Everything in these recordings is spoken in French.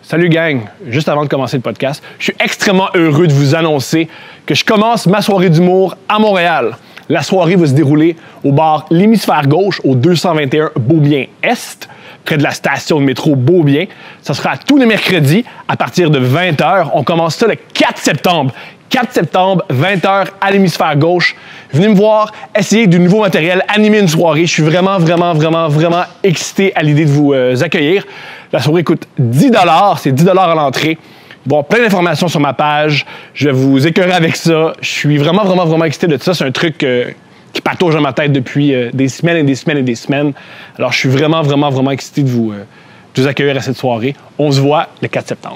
Salut gang, juste avant de commencer le podcast, je suis extrêmement heureux de vous annoncer que je commence ma soirée d'humour à Montréal. La soirée va se dérouler au bar L'Hémisphère Gauche au 221 Beaubien-Est, près de la station de métro Beaubien. Ça sera tous les mercredis à partir de 20h. On commence ça le 4 septembre. 4 septembre, 20h à l'Hémisphère Gauche. Venez me voir, essayer du nouveau matériel, animer une soirée. Je suis vraiment excité à l'idée de vous accueillir. La soirée coûte 10 $, c'est 10 $ à l'entrée. Il va y avoir plein d'informations sur ma page. Je vais vous écœurer avec ça. Je suis vraiment excité de ça. C'est un truc qui patauge dans ma tête depuis des semaines et des semaines et des semaines. Alors, je suis vraiment excité de vous accueillir à cette soirée. On se voit le 4 septembre.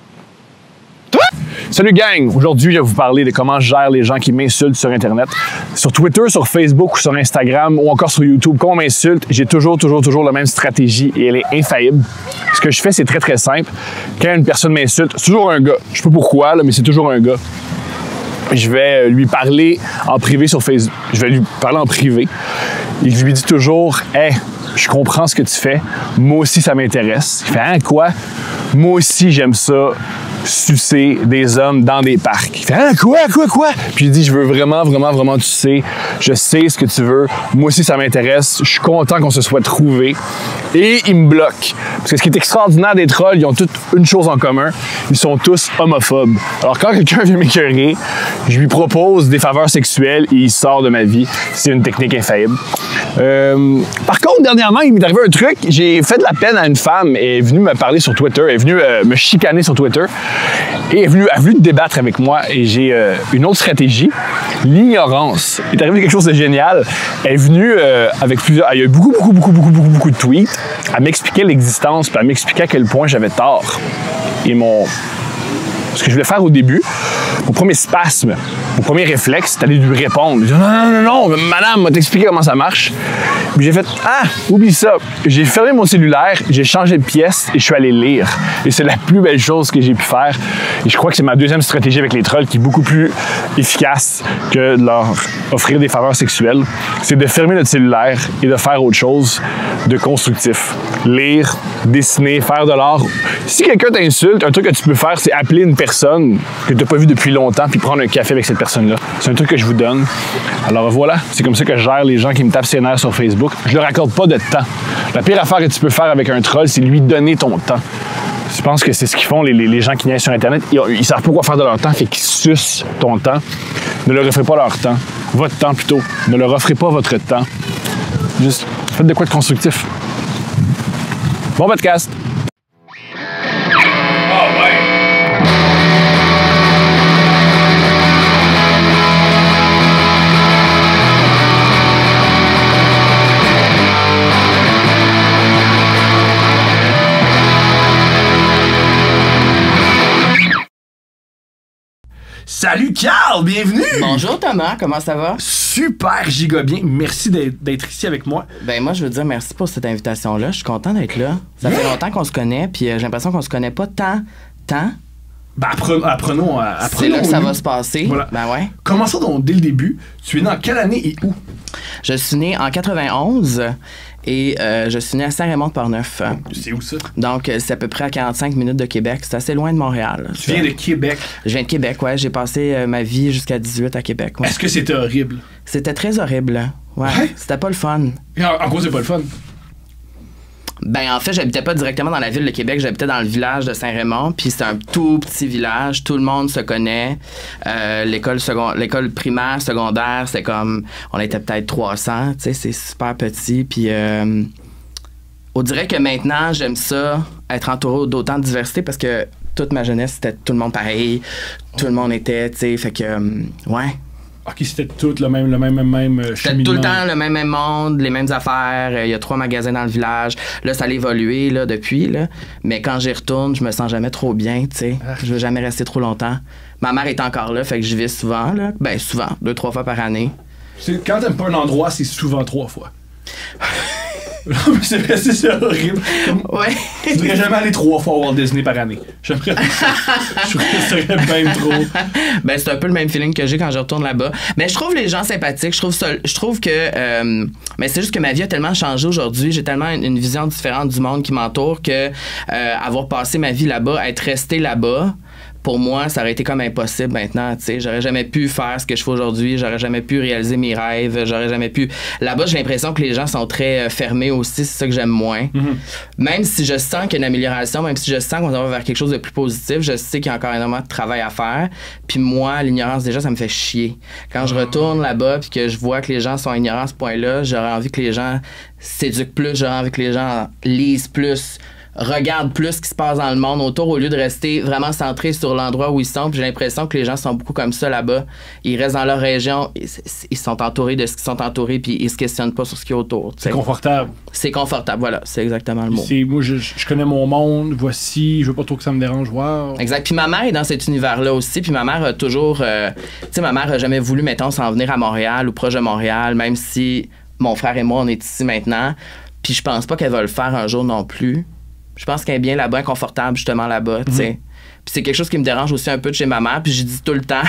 Salut gang! Aujourd'hui, je vais vous parler de comment je gère les gens qui m'insultent sur Internet. Sur Twitter, sur Facebook ou sur Instagram ou encore sur YouTube, quand on m'insulte, j'ai toujours la même stratégie et elle est infaillible. Ce que je fais, c'est très simple. Quand une personne m'insulte, c'est toujours un gars. Je sais pas pourquoi, là, mais c'est toujours un gars. Je vais lui parler en privé sur Facebook. Je vais lui parler en privé. Et je lui dis toujours « Hey, je comprends ce que tu fais. Moi aussi, ça m'intéresse. » Il fait « Hein, quoi? Moi aussi, j'aime ça. » Sucer des hommes dans des parcs. Il fait « Ah, quoi? » Puis il dit « Je veux vraiment tu sais. Je sais ce que tu veux. Moi aussi, ça m'intéresse. Je suis content qu'on se soit trouvé. » Et il me bloque. Parce que ce qui est extraordinaire des trolls, ils ont toutes une chose en commun. Ils sont tous homophobes. Alors quand quelqu'un vient m'écœurer, je lui propose des faveurs sexuelles et il sort de ma vie. C'est une technique infaillible. Par contre, dernièrement, il m'est arrivé un truc. J'ai fait de la peine à une femme. Elle est venue me parler sur Twitter. Elle est venue me chicaner sur Twitter. Et elle a voulu débattre avec moi. Et j'ai une autre stratégie. L'ignorance. Il est arrivé quelque chose de génial. Elle est venue avec plusieurs... Il y a eu beaucoup de tweets. Elle m'expliquait l'existence, puis elle m'expliquait à quel point j'avais tort. Et ce que je voulais faire au début, mon premier spasme, mon premier réflexe, c'était d'aller lui répondre. Je dis, non, madame, m'a t'expliquer comment ça marche. Puis j'ai fait, oublie ça. J'ai fermé mon cellulaire, j'ai changé de pièce et je suis allé lire. Et c'est la plus belle chose que j'ai pu faire. Et je crois que c'est ma deuxième stratégie avec les trolls qui est beaucoup plus efficace que de leur offrir des faveurs sexuelles. C'est de fermer notre cellulaire et de faire autre chose de constructif. Lire, dessiner, faire de l'art. Si quelqu'un t'insulte, un truc que tu peux faire, c'est appeler une personne que tu n'as pas vue depuis longtemps puis prendre un café avec cette personne-là. C'est un truc que je vous donne. Alors voilà, c'est comme ça que je gère les gens qui me tapent ses nerfs sur Facebook. Je leur accorde pas de temps. La pire affaire que tu peux faire avec un troll, c'est lui donner ton temps. Je pense que c'est ce qu'ils font, les gens qui niaisent sur Internet. Ils savent pas quoi faire de leur temps, fait qu'ils sucent ton temps. Ne leur offrez pas leur temps. Votre temps, plutôt. Ne leur offrez pas votre temps. Juste, faites de quoi de constructif. Bon podcast! Salut Carl, bienvenue! Bonjour Thomas, comment ça va? Super giga bien, merci d'être ici avec moi. Ben moi je veux dire merci pour cette invitation-là, je suis content d'être là. Ça fait longtemps qu'on se connaît, puis j'ai l'impression qu'on se connaît pas tant. Ben apprenons. C'est là que ça va se passer. Voilà. Ben ouais. Commençons donc dès le début. Tu es né en quelle année et où? Je suis né en 91 et je suis né à Saint-Raymond-de-Portneuf. C'est où ça? Donc c'est à peu près à 45 minutes de Québec, c'est assez loin de Montréal. Tu viens de Québec? Je viens de Québec, ouais. J'ai passé ma vie jusqu'à 18 à Québec. Ouais. Est-ce que c'était horrible? C'était très horrible. Ouais. C'était pas le fun. En quoi c'est pas le fun? Ben en fait, j'habitais pas directement dans la ville de Québec, j'habitais dans le village de Saint-Raymond, puis c'est un tout petit village, tout le monde se connaît. L'école primaire, secondaire, c'est comme on était peut-être 300, tu sais, c'est super petit, puis on dirait que maintenant, j'aime ça être entouré d'autant de diversité parce que toute ma jeunesse, c'était tout le monde pareil, tout le monde était, tu sais, fait que ouais. Ok, c'était tout le même cheminement. C'était tout le temps le même monde, les mêmes affaires. Il y a 3 magasins dans le village. Là, ça a évolué là, depuis. Là. Mais quand j'y retourne, je me sens jamais trop bien. T'sais. Je veux jamais rester trop longtemps. Ma mère est encore là, fait que j'y vais souvent. Là. Ben, souvent, 2-3 fois par année. Quand t'aimes pas un endroit, c'est souvent 3 fois. Non, mais c'est vrai, c'est horrible. Ouais. Je devrais jamais aller 3 fois à Walt Disney par année. J'aimerais. Je serais bien trop. Ben, c'est un peu le même feeling que j'ai quand je retourne là-bas. Mais je trouve les gens sympathiques. Je trouve que. Mais c'est juste que ma vie a tellement changé aujourd'hui. J'ai tellement une vision différente du monde qui m'entoure que avoir passé ma vie là-bas, être resté là-bas, pour moi, ça aurait été comme impossible maintenant. Tu sais, j'aurais jamais pu faire ce que je fais aujourd'hui. J'aurais jamais pu réaliser mes rêves. J'aurais jamais pu. Là-bas, j'ai l'impression que les gens sont très fermés aussi. C'est ça que j'aime moins. Mm-hmm. Même si je sens qu'il y a une amélioration, même si je sens qu'on va vers quelque chose de plus positif, je sais qu'il y a encore énormément de travail à faire. Puis moi, l'ignorance, déjà, ça me fait chier. Quand je retourne là-bas puis que je vois que les gens sont ignorants à ce point-là, j'aurais envie que les gens s'éduquent plus. J'aurais envie que les gens lisent plus. Regarde plus ce qui se passe dans le monde autour au lieu de rester vraiment centré sur l'endroit où ils sont. Puis j'ai l'impression que les gens sont beaucoup comme ça là-bas. Ils restent dans leur région, ils sont entourés de ce qu'ils sont entourés, puis ils se questionnent pas sur ce qui est autour. C'est confortable. C'est confortable, voilà, c'est exactement le mot. Moi, je connais mon monde, voici, je veux pas trop que ça me dérange, wow. Exact. Puis ma mère est dans cet univers-là aussi, puis ma mère a toujours... tu sais, ma mère a jamais voulu, mettons, s'en venir à Montréal ou proche de Montréal, même si mon frère et moi, on est ici maintenant. Puis je pense pas qu'elle va le faire un jour non plus. Je pense qu'elle est bien là-bas, confortable justement là-bas, tu sais. Puis c'est quelque chose qui me dérange aussi un peu de chez ma mère, puis je dis tout le temps.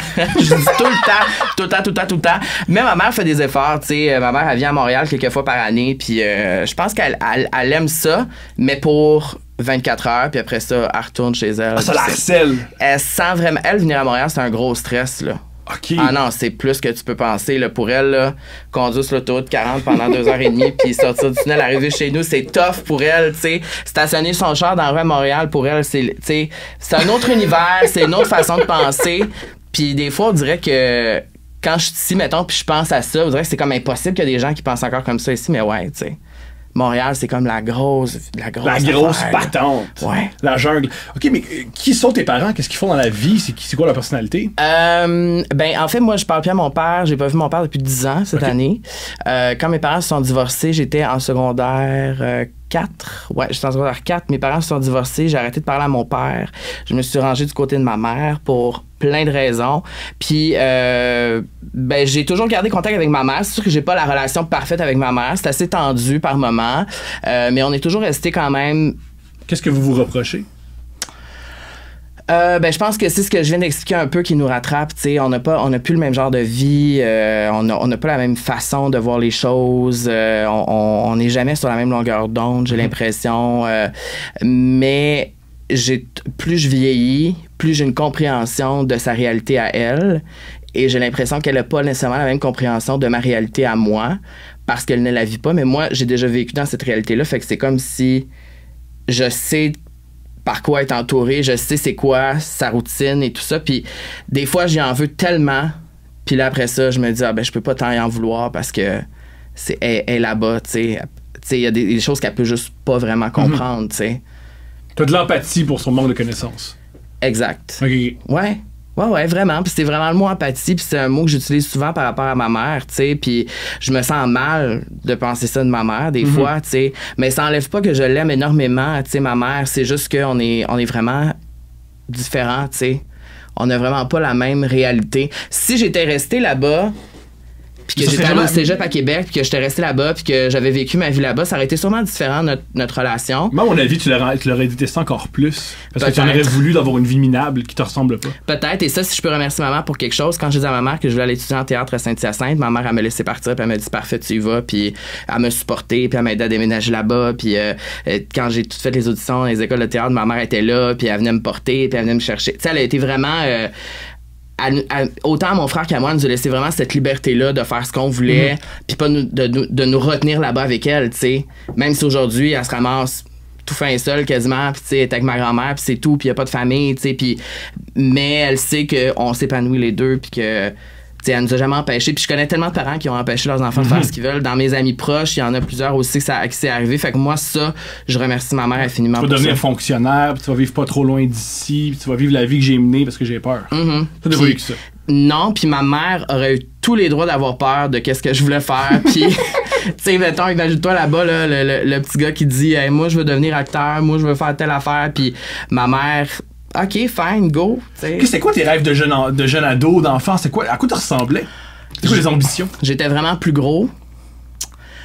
tout le temps. Mais ma mère fait des efforts, tu sais. Ma mère, elle vient à Montréal quelques fois par année, puis je pense qu'elle aime ça, mais pour 24 heures, puis après ça, elle retourne chez elle. Ah, ça la harcèle! Elle sent vraiment... Elle, venir à Montréal, c'est un gros stress, là. Okay. Ah non, c'est plus que tu peux penser. Là. Pour elle, là, conduire sur l'autoroute 40 pendant 2h30 puis sortir du tunnel, arriver chez nous, c'est tough pour elle. T'sais. Stationner son char dans la rue à Montréal, pour elle, c'est un autre univers, c'est une autre façon de penser. Puis des fois, on dirait que quand je suis ici, mettons, puis je pense à ça, on dirait que c'est comme impossible qu'il y a des gens qui pensent encore comme ça ici, mais ouais, tu sais. Montréal, c'est comme la grosse patente. Ouais. La jungle. OK, mais qui sont tes parents? Qu'est-ce qu'ils font dans la vie? C'est quoi leur personnalité? Ben, en fait, moi, je parle plus à mon père. J'ai pas vu mon père depuis 10 ans cette année. Quand mes parents se sont divorcés, j'étais en secondaire 4. Ouais, j'étais en secondaire 4. Mes parents se sont divorcés. J'ai arrêté de parler à mon père. Je me suis rangé du côté de ma mère pour plein de raisons. Puis, ben, j'ai toujours gardé contact avec ma mère. C'est sûr que j'ai pas la relation parfaite avec ma mère. C'est assez tendu par moments. Mais on est toujours resté quand même... Qu'est-ce que vous vous reprochez? Ben, je pense que c'est ce que je viens d'expliquer un peu qui nous rattrape. T'sais. On n'a plus le même genre de vie. On n'a pas la même façon de voir les choses. On n'est jamais sur la même longueur d'onde, j'ai l'impression. Mais plus je vieillis, plus j'ai une compréhension de sa réalité à elle. Et j'ai l'impression qu'elle n'a pas nécessairement la même compréhension de ma réalité à moi parce qu'elle ne la vit pas. Mais moi, j'ai déjà vécu dans cette réalité-là. Fait que c'est comme si je sais par quoi être entouré, je sais c'est quoi sa routine et tout ça. Puis des fois, j'y en veux tellement. Puis là, après ça, je me dis, ben je peux pas tant y en vouloir parce que elle est là-bas, tu sais. Il y a des choses qu'elle peut juste pas vraiment comprendre, tu sais. T'as de l'empathie pour son manque de connaissances. Exact. OK. Ouais, vraiment. Puis c'est vraiment le mot empathie. Puis c'est un mot que j'utilise souvent par rapport à ma mère, tu sais. Puis je me sens mal de penser ça de ma mère, des fois, tu sais. Mais ça enlève pas que je l'aime énormément, tu sais, ma mère. C'est juste qu'on est vraiment différents, tu sais. On n'a vraiment pas la même réalité. Si j'étais resté là-bas, puis que j'étais allé au cégep à Québec, puis que j'étais resté là-bas, puis que j'avais vécu ma vie là-bas, ça aurait été sûrement différent, notre relation. Moi, à mon avis, tu l'aurais détesté encore plus. Parce que tu en aurais voulu d'avoir une vie minable qui te ressemble pas. Peut-être, et ça, si je peux remercier ma mère pour quelque chose, quand j'ai dit à ma mère que je voulais aller étudier en théâtre à Saint-Hyacinthe, ma mère, elle me laissé partir, puis elle m'a dit, parfait, tu y vas, puis elle m'a supporté, puis elle m'a aidé à déménager là-bas, puis quand j'ai tout fait les auditions dans les écoles de théâtre, ma mère était là, puis elle venait me porter, puis elle venait me chercher. Tu sais, elle a été vraiment... autant mon frère qu'à moi, elle nous a laissé vraiment cette liberté-là de faire ce qu'on voulait, puis pas de nous retenir là-bas avec elle, tu sais. Même si aujourd'hui, elle se ramasse tout fin seule quasiment, puis tu sais, elle est avec ma grand-mère, puis c'est tout, puis il n'y a pas de famille, tu sais, puis... Mais elle sait qu'on s'épanouit les deux, puis que... T'sais, elle nous a jamais empêché. Puis je connais tellement de parents qui ont empêché leurs enfants de faire ce qu'ils veulent. Dans mes amis proches, il y en a plusieurs aussi qui c'est arrivé. Fait que moi, ça, je remercie ma mère infiniment pour ça. Tu vas devenir fonctionnaire, puis tu vas vivre pas trop loin d'ici, puis tu vas vivre la vie que j'ai menée parce que j'ai peur. T'as déjà vécu ça? Non, puis ma mère aurait eu tous les droits d'avoir peur de qu'est-ce que je voulais faire. Puis, tu sais, mettons, imagine-toi là-bas, là, le petit gars qui dit hey, « Moi, je veux devenir acteur, moi, je veux faire telle affaire. » Puis ma mère... OK, fine, go. C'était quoi tes rêves de jeune ado, d'enfant? À quoi tu ressemblais? C'était quoi les ambitions? J'étais vraiment plus gros.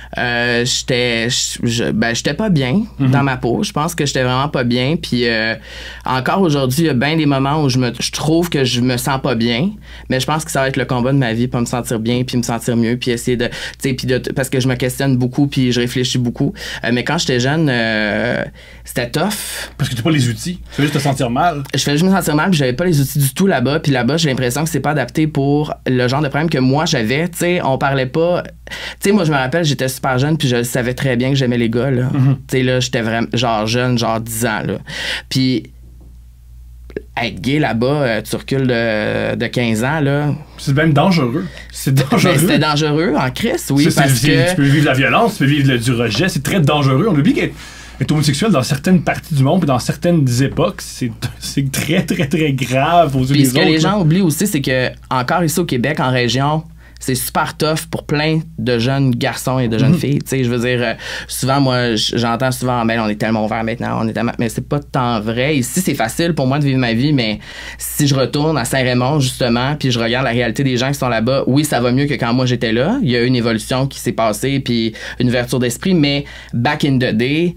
j'étais pas bien dans ma peau. Je pense que j'étais vraiment pas bien. Puis encore aujourd'hui, il y a bien des moments où je trouve que je me sens pas bien. Mais je pense que ça va être le combat de ma vie pour me sentir bien, puis me sentir mieux, puis essayer de... parce que je me questionne beaucoup, puis je réfléchis beaucoup. Mais quand j'étais jeune, c'était tough. Parce que tu n'as pas les outils. Tu fais juste te sentir mal. Je faisais juste me sentir mal, puis j'avais pas les outils du tout là-bas. Puis là-bas, j'ai l'impression que c'est pas adapté pour le genre de problème que moi j'avais. Tu sais, on parlait pas... Tu sais, moi, je me rappelle, j'étais super jeune, puis je savais très bien que j'aimais les gars, là. Tu sais, là, j'étais vraiment, genre jeune, genre 10 ans, là. Puis être gay là-bas, tu recules de 15 ans, là. C'est même dangereux. C'est dangereux. Ben, c'était dangereux en crise, oui, parce que... Tu peux vivre la violence, tu peux vivre du rejet, c'est très dangereux. On oublie qu'être homosexuel dans certaines parties du monde et dans certaines époques, c'est très, très, très grave aux yeux des autres. Puis ce que les gens oublient aussi, c'est que encore ici au Québec, en région, c'est super tough pour plein de jeunes garçons et de jeunes filles. Tu sais, je veux dire, souvent, moi, j'entends souvent, ben, on est tellement ouvert maintenant, mais c'est pas tant vrai. Ici, c'est facile pour moi de vivre ma vie, mais si je retourne à Saint-Raymond, justement, puis je regarde la réalité des gens qui sont là-bas, oui, ça va mieux que quand moi j'étais là. Il y a eu une évolution qui s'est passée, puis une ouverture d'esprit, mais back in the day,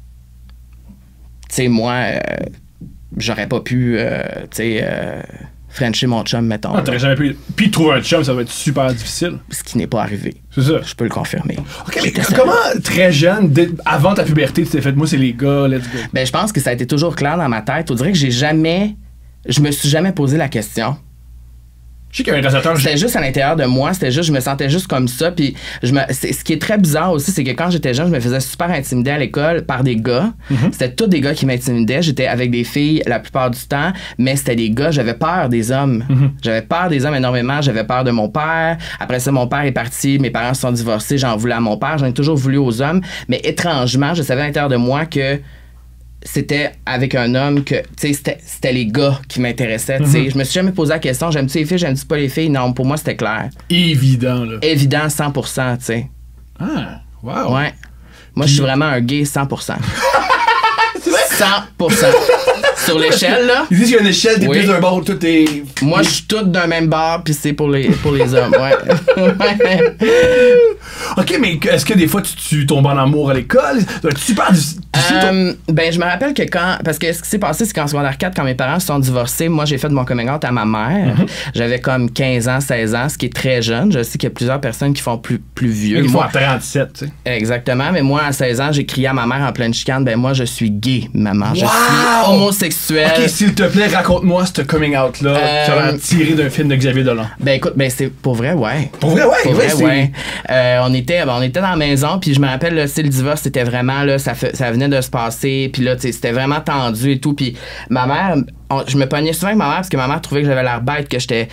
tu sais, moi, j'aurais pas pu, tu sais... Frencher mon chum, mettons. Ah, t'aurais jamais pu. Puis trouver un chum, ça va être super difficile. Ce qui n'est pas arrivé. C'est ça. Je peux le confirmer. OK, mais comment, très jeune, avant ta puberté, tu t'es fait, moi, c'est les gars, let's go? Ben, je pense que ça a été toujours clair dans ma tête. On dirait que je me suis jamais posé la question. Je sais qu'il y a un réalisateur... C'était juste à l'intérieur de moi, je me sentais juste comme ça. Puis ce qui est très bizarre aussi, c'est que quand j'étais jeune, je me faisais super intimider à l'école par des gars. C'était tous des gars qui m'intimidaient. J'étais avec des filles la plupart du temps, mais c'était des gars. J'avais peur des hommes. J'avais peur des hommes énormément. J'avais peur de mon père. Après ça, mon père est parti. Mes parents se sont divorcés. J'en voulais à mon père. J'en ai toujours voulu aux hommes. Mais étrangement, je savais à l'intérieur de moi que c'était avec un homme que, tu sais, c'était les gars qui m'intéressaient, tu sais. Je me suis jamais posé la question, j'aime-tu les filles, j'aime-tu pas les filles? Non, pour moi, c'était clair. Évident, là. Évident, 100%, tu sais. Ah, wow. Ouais. Moi, je suis vraiment un gay 100%. C'est vrai? 100%. Sur l'échelle, là. Ils disent qu'il y a une échelle, t'es plus d'un bord où tout est... Moi, je suis toute d'un même bord, puis c'est pour les hommes, ouais. OK, mais est-ce que des fois, tu tombes en amour à l'école? C'est super difficile. Ben, je me rappelle que parce que ce qui s'est passé, c'est qu'en secondaire 4, quand mes parents se sont divorcés, moi, j'ai fait mon coming out à ma mère. J'avais comme 15 ans, 16 ans, ce qui est très jeune. Je sais qu'il y a plusieurs personnes qui font plus vieux. Ils font à 37, tu sais. Exactement, mais moi, à 16 ans, j'ai crié à ma mère en pleine chicane, ben moi, je suis gay, maman. Wow! Je suis homosexuel. OK, s'il te plaît, raconte-moi ce coming out-là. Tu as tiré d'un film de Xavier Dolan. Ben écoute, ben c'est pour vrai, ouais. Pour vrai, ouais. Pour vrai, ouais. On était dans la maison, puis je me rappelle, là, le divorce, c'était vraiment, là, ça venait de se passer, puis là, c'était vraiment tendu et tout, puis ma mère... je me pognais souvent avec ma mère parce que ma mère trouvait que j'avais l'air bête, que j'étais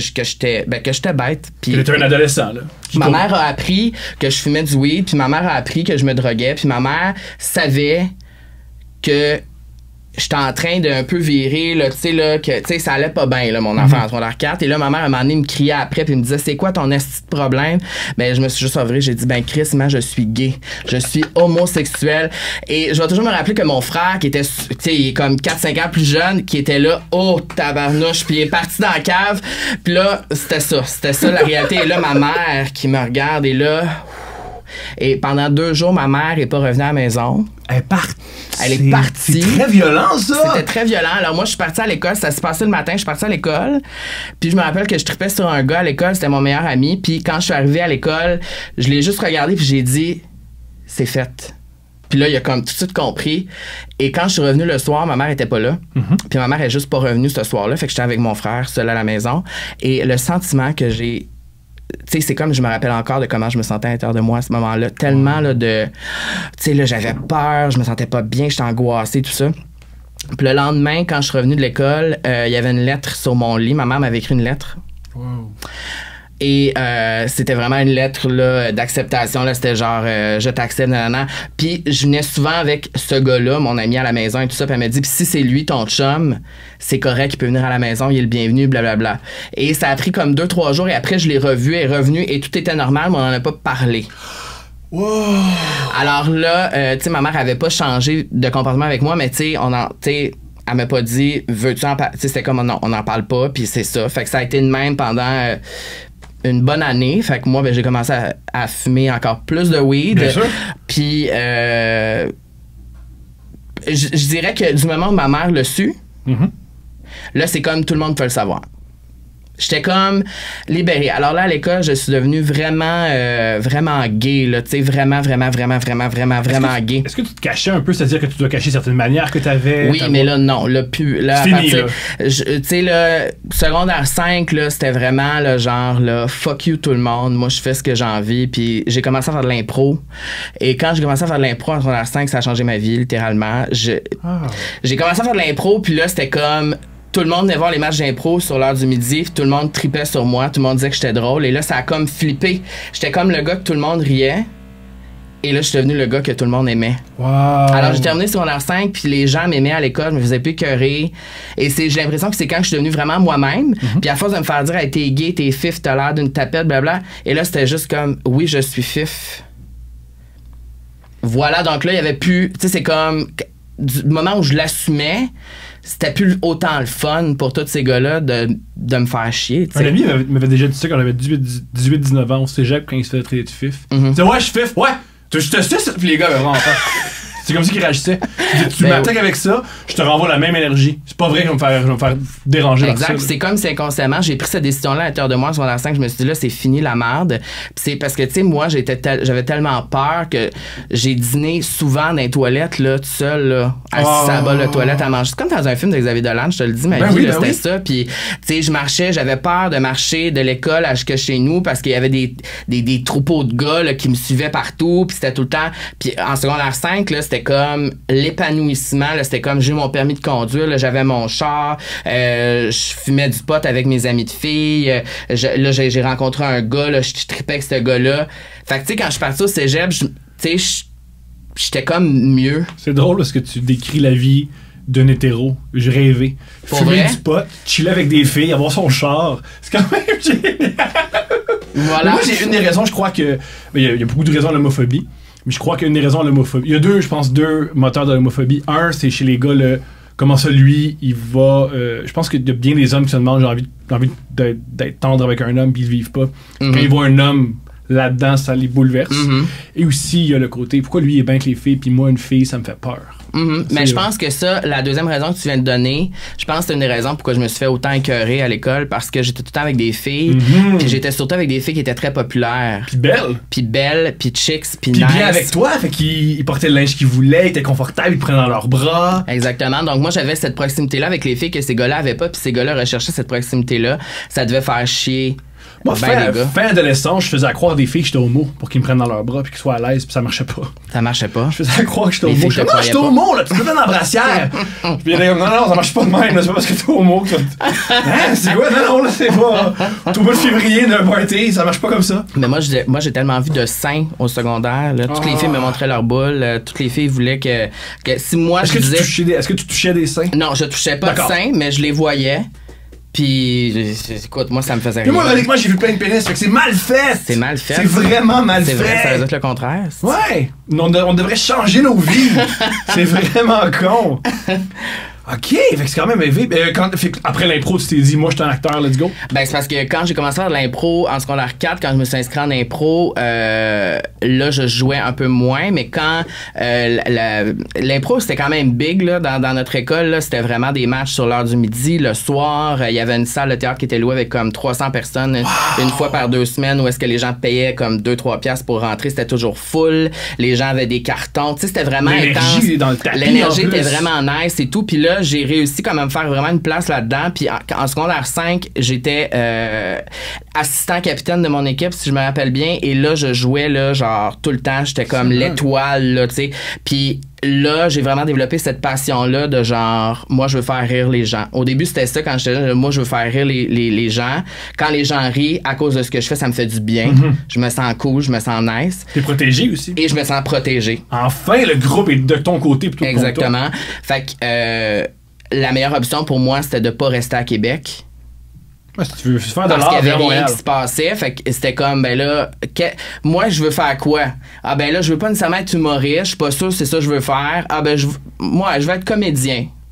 bête. Puis t'étais un adolescent, là. Ma mère a appris que je fumais du weed, puis ma mère a appris que je me droguais, puis ma mère savait que j'étais en train d'un peu virer, là, tu sais, là, que, tu sais, ça allait pas bien, là, mon enfant, en secondaire 4. Et là, ma mère, à un moment donné, me criait après, puis me disait, c'est quoi ton esti de problème? Ben, je me suis juste ouvré, j'ai dit, ben, Chris, moi, je suis gay. Je suis homosexuel. Et je vais toujours me rappeler que mon frère, qui était, tu sais, il est comme 4-5 ans plus jeune, qui était là, oh, tabarnouche, puis il est parti dans la cave. Puis là, c'était ça, la réalité. Et là, ma mère qui me regarde, et là... Et pendant 2 jours, ma mère est pas revenue à la maison. Elle est partie. Elle est partie. C'est très violent, ça. C'était très violent. Alors moi, je suis partie à l'école. Ça s'est passé le matin. Je suis partie à l'école. Puis je me rappelle que je tripais sur un gars à l'école. C'était mon meilleur ami. Puis quand je suis arrivée à l'école, je l'ai juste regardé puis j'ai dit, c'est fait. Puis là, il a comme tout de suite compris. Et quand je suis revenue le soir, ma mère était pas là. Puis ma mère est juste pas revenue ce soir-là. Fait que j'étais avec mon frère seul à la maison. Et le sentiment que j'ai... Tu sais, c'est comme je me rappelle encore de comment je me sentais à l'intérieur de moi à ce moment-là. Tellement là, de... Tu sais, là, j'avais peur, je me sentais pas bien, j'étais angoissée, tout ça. Puis le lendemain, quand je suis revenue de l'école, il y avait une lettre sur mon lit. Ma mère m'avait écrit une lettre. Wow. Et c'était vraiment une lettre là, d'acceptation. Là, c'était genre je t'accepte, nanana. Puis je venais souvent avec ce gars-là, mon ami à la maison et tout ça. Puis elle m'a dit, puis si c'est lui ton chum, c'est correct, il peut venir à la maison, il est le bienvenu, blablabla. Et ça a pris comme 2-3 jours et après je l'ai revu, elle est revenue et tout était normal, mais on n'en a pas parlé. Wow. Alors là, tu sais, ma mère avait pas changé de comportement avec moi, mais tu sais, elle m'a pas dit, veux-tu en parler? C'était comme, non, on n'en parle pas, puis c'est ça. Fait que ça a été de même pendant... une bonne année. Fait que moi, ben, j'ai commencé à fumer encore plus de weed. Bien sûr. Puis, je dirais que du moment où ma mère l'a su, là, c'est comme tout le monde peut le savoir. J'étais comme libérée. Alors là, à l'école, je suis devenue vraiment, vraiment gay, là. Tu sais, vraiment gay. Est-ce que tu te cachais un peu, c'est-à-dire que tu dois cacher certaines manières que tu avais? Oui, mais là, non. Là, plus. Là, c'est fini, là. Tu sais, là, secondaire 5, là, c'était vraiment le genre, là, fuck you tout le monde. Moi, je fais ce que j'ai envie. Puis j'ai commencé à faire de l'impro. Et quand j'ai commencé à faire de l'impro en secondaire 5, ça a changé ma vie, littéralement. J'ai commencé à faire de l'impro, puis là, c'était comme. Tout le monde venait voir les matchs d'impro sur l'heure du midi, puis tout le monde tripait sur moi, tout le monde disait que j'étais drôle, et là, ça a comme flippé. J'étais comme le gars que tout le monde riait, et là, je suis devenu le gars que tout le monde aimait. Wow. Alors, j'ai terminé secondaire 5, puis les gens m'aimaient à l'école, je me faisais plus écœurer, et j'ai l'impression que c'est quand je suis devenu vraiment moi-même, puis à force de me faire dire, hey, t'es gay, t'es fif, t'as l'air d'une tapette, blabla, et là, c'était juste comme, oui, je suis fif. Voilà, donc là, il y avait plus, tu sais, c'est comme, du moment où je l'assumais, c'était plus autant le fun pour tous ces gars-là de me faire chier. T'sais. Un ami m'avait déjà dit ça quand on avait 18-19 ans au cégep quand il se faisait traiter de fif. Tu sais, ouais, je suis fif, ouais, je te suce, puis les gars, vraiment, c'est comme ça qu'ils réagissaient. Tu m'attaques avec ça, je te renvoie la même énergie. C'est pas vrai que je vais me faire déranger. Exact. C'est comme si inconsciemment, j'ai pris cette décision-là à l'intérieur de moi, en secondaire 5, je me suis dit là, c'est fini la merde. Puis c'est parce que, tu sais, moi, j'avais tellement peur que j'ai dîné souvent dans les toilettes, là, tout seul, là, assis à bas de la toilette à manger. C'est comme dans un film de Xavier Dolan, je te le dis, ma vie, là, c'était ça. Puis, tu sais, je marchais, j'avais peur de marcher de l'école jusqu'à chez nous parce qu'il y avait des troupeaux de gars là, qui me suivaient partout, puis c'était tout le temps. Puis en secondaire 5, là, c'était comme l'épanouissement, là, c'était comme j'ai eu mon permis de conduire, là, j'avais mon char, je fumais du pot avec mes amis de filles, là j'ai rencontré un gars, là, je tripais avec ce gars-là. Fait que tu sais, quand je suis parti au cégep, tu sais, j'étais comme mieux. C'est drôle parce que tu décris la vie d'un hétéro. Je rêvais. Fumer du pot, chiller avec des filles, avoir son char. C'est quand même génial. Voilà. Moi, j'ai une des raisons, je crois que. Il y a beaucoup de raisons à l'homophobie. Mais je crois qu'une des raisons à l'homophobie. Il y a deux moteurs de l'homophobie. Un, c'est chez les gars, comment ça, lui, il va. Je pense qu'il y a bien des hommes qui se demandent j'ai envie d'être tendre avec un homme, puis ils ne vivent pas. Quand ils voient un homme là-dedans, ça les bouleverse. Et aussi, il y a le côté pourquoi lui il est bien que les filles, puis moi, une fille, ça me fait peur. Mais je pense que ça, la deuxième raison que tu viens de donner, je pense que c'est une des raisons pourquoi je me suis fait autant écœurer à l'école, parce que j'étais tout le temps avec des filles, puis j'étais surtout avec des filles qui étaient très populaires. Puis belles, puis chicks, puis nice. Puis bien avec toi, fait qu'ils portaient le linge qu'ils voulaient, ils étaient confortables, ils te prenaient dans leurs bras. Exactement. Donc moi, j'avais cette proximité-là avec les filles que ces gars-là avaient pas, puis ces gars-là recherchaient cette proximité-là. Ça devait faire chier. Moi, fin adolescent, je faisais croire des filles que j'étais homo pour qu'ils me prennent dans leurs bras puis qu'ils soient à l'aise, puis ça marchait pas. Ça marchait pas? Je faisais croire que j'étais homo. Je j'étais homo, là, tu me donnes dans la brassière. Puis il non, ça marche pas de même, là, c'est pas parce que t'es homo que hein, c'est quoi? Non, là, c'est pas. Tout le mois de février d'un party, ça marche pas comme ça. Mais moi, j'ai tellement vu de seins au secondaire, là. Toutes les filles me montraient leurs boules, toutes les filles voulaient que si moi je disais. Est-ce que tu touchais des seins? Non, je touchais pas de seins, mais je les voyais. Puis, écoute, moi, ça me faisait rire. Mais moi, honnêtement, j'ai vu plein de pénis, fait que c'est mal fait. C'est mal fait. C'est vraiment mal fait. C'est vrai, ça veut dire le contraire. Ouais. On devrait changer nos vies. C'est vraiment con. OK, fait que c'est quand même élevé. Après l'impro, tu t'es dit, moi, je suis un acteur, let's go. Ben, c'est parce que quand j'ai commencé à faire de l'impro en secondaire 4, quand je me suis inscrit en impro, là, je jouais un peu moins, mais quand l'impro, c'était quand même big, là, dans notre école, là, c'était vraiment des matchs sur l'heure du midi, le soir. Il y avait une salle de théâtre qui était louée avec comme 300 personnes une fois par 2 semaines, où est-ce que les gens payaient comme 2-3 piastres pour rentrer. C'était toujours full. Les gens avaient des cartons. Tu sais, c'était vraiment intense. Dans le tapis, l'énergie était vraiment nice et tout. Puis là, j'ai réussi quand même à me faire vraiment une place là-dedans. Puis en secondaire 5, j'étais assistant capitaine de mon équipe, si je me rappelle bien. Et là, je jouais là, genre tout le temps. J'étais comme l'étoile, là, tu sais. Puis là, j'ai vraiment développé cette passion-là de genre, moi, je veux faire rire les gens. Au début, c'était ça quand j'étais jeune. Moi, je veux faire rire les gens. Quand les gens rient, à cause de ce que je fais, ça me fait du bien. Je me sens cool, je me sens nice. T'es protégé aussi. Et je me sens protégé. Enfin, le groupe est de ton côté plutôt que de ton. Exactement. Fait que la meilleure option pour moi, c'était de pas rester à Québec. Ouais, si tu veux faire de parce l'art, qu'il y avait rien qui se passait, fait que c'était comme ben là moi je veux faire quoi? Ah ben là je veux pas nécessairement être humoriste, je suis pas sûr que c'est ça que je veux faire. Ah ben moi je veux être comédien.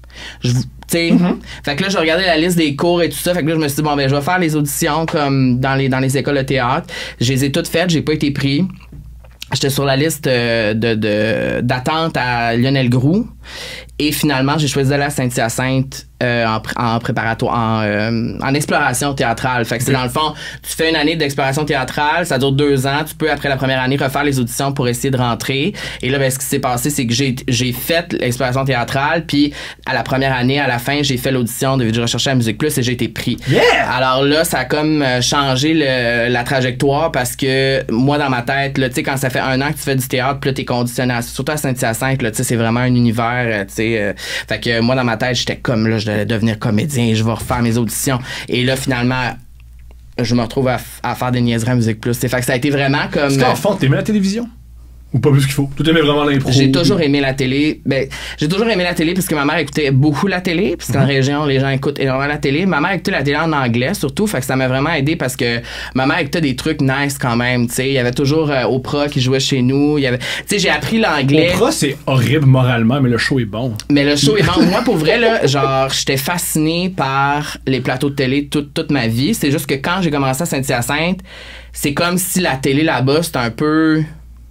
Tu sais, fait que là, je regardais la liste des cours et tout ça. Fait que là, je me suis dit, bon, ben, je vais faire les auditions comme dans les écoles de théâtre. Je les ai toutes faites, j'ai pas été pris. J'étais sur la liste d'attente à Lionel Groux. Et finalement, j'ai choisi d'aller à Saint-Hyacinthe en préparatoire, en exploration théâtrale. Fait que c'est dans le fond, tu fais une année d'exploration théâtrale, ça dure 2 ans. Tu peux, après la première année, refaire les auditions pour essayer de rentrer. Et là, ben, ce qui s'est passé, c'est que j'ai fait l'exploration théâtrale, puis à la première année, à la fin, j'ai fait l'audition de Vidéo Recherché à Musique Plus et j'ai été pris. Yeah! Alors là, ça a comme changé la trajectoire parce que moi, dans ma tête, tu sais, quand ça fait 1 an que tu fais du théâtre, puis là, t'es conditionné, surtout à Saint-Hyacinthe, tu sais, c'est vraiment un univers, tu sais. Fait que moi, dans ma tête, j'étais comme, là, je devais devenir comédien, je vais refaire mes auditions. Et là, finalement, je me retrouve à faire des niaiseries à Musique Plus. Fait que ça a été vraiment comme... Est-ce qu'enfant, t'aimais la télévision? Ou pas plus qu'il faut? Toi, t'aimais vraiment l'impro? J'ai toujours aimé la télé. Ben, j'ai toujours aimé la télé parce que ma mère écoutait beaucoup la télé. Parce qu'en région, les gens écoutent énormément la télé. Ma mère écoutait la télé en anglais, surtout. Fait que ça m'a vraiment aidé parce que ma mère écoutait des trucs nice quand même. Tu sais, il y avait toujours Oprah qui jouait chez nous. Il y avait, tu sais, j'ai appris l'anglais. Oprah, c'est horrible moralement, mais le show est bon. Mais le show est bon. Moi, pour vrai, là, genre, j'étais fasciné par les plateaux de télé toute ma vie. C'est juste que quand j'ai commencé à Saint-Hyacinthe, c'est comme si la télé là-bas, c'était un peu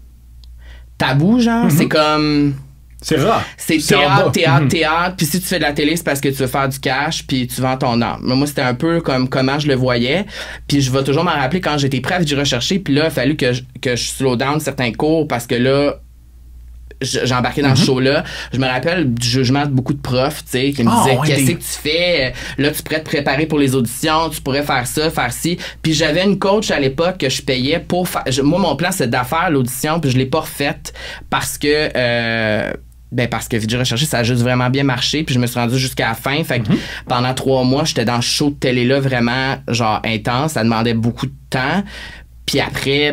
tabou, genre. C'est comme... C'est rare. C'est théâtre. Puis si tu fais de la télé, c'est parce que tu veux faire du cash, puis tu vends ton âme. Mais moi, c'était un peu comme comment je le voyais. Puis je vais toujours m'en rappeler quand j'étais prêt à Vidéo Recherché. Puis là, il a fallu que je slow down certains cours parce que là, j'ai embarqué dans ce show-là. Je me rappelle du jugement de beaucoup de profs, tu sais, qui me disaient qu'est-ce que tu fais? Là, tu pourrais te préparer pour les auditions, tu pourrais faire ça, faire ci. Puis j'avais une coach à l'époque que je payais pour faire. Moi, mon plan, c'était d'affaire l'audition, puis je l'ai pas refaite parce que. Parce que Vidéo Recherché, ça a juste vraiment bien marché, puis je me suis rendu jusqu'à la fin. Fait que pendant 3 mois, j'étais dans ce show de télé-là vraiment, genre, intense. Ça demandait beaucoup de temps. Puis après,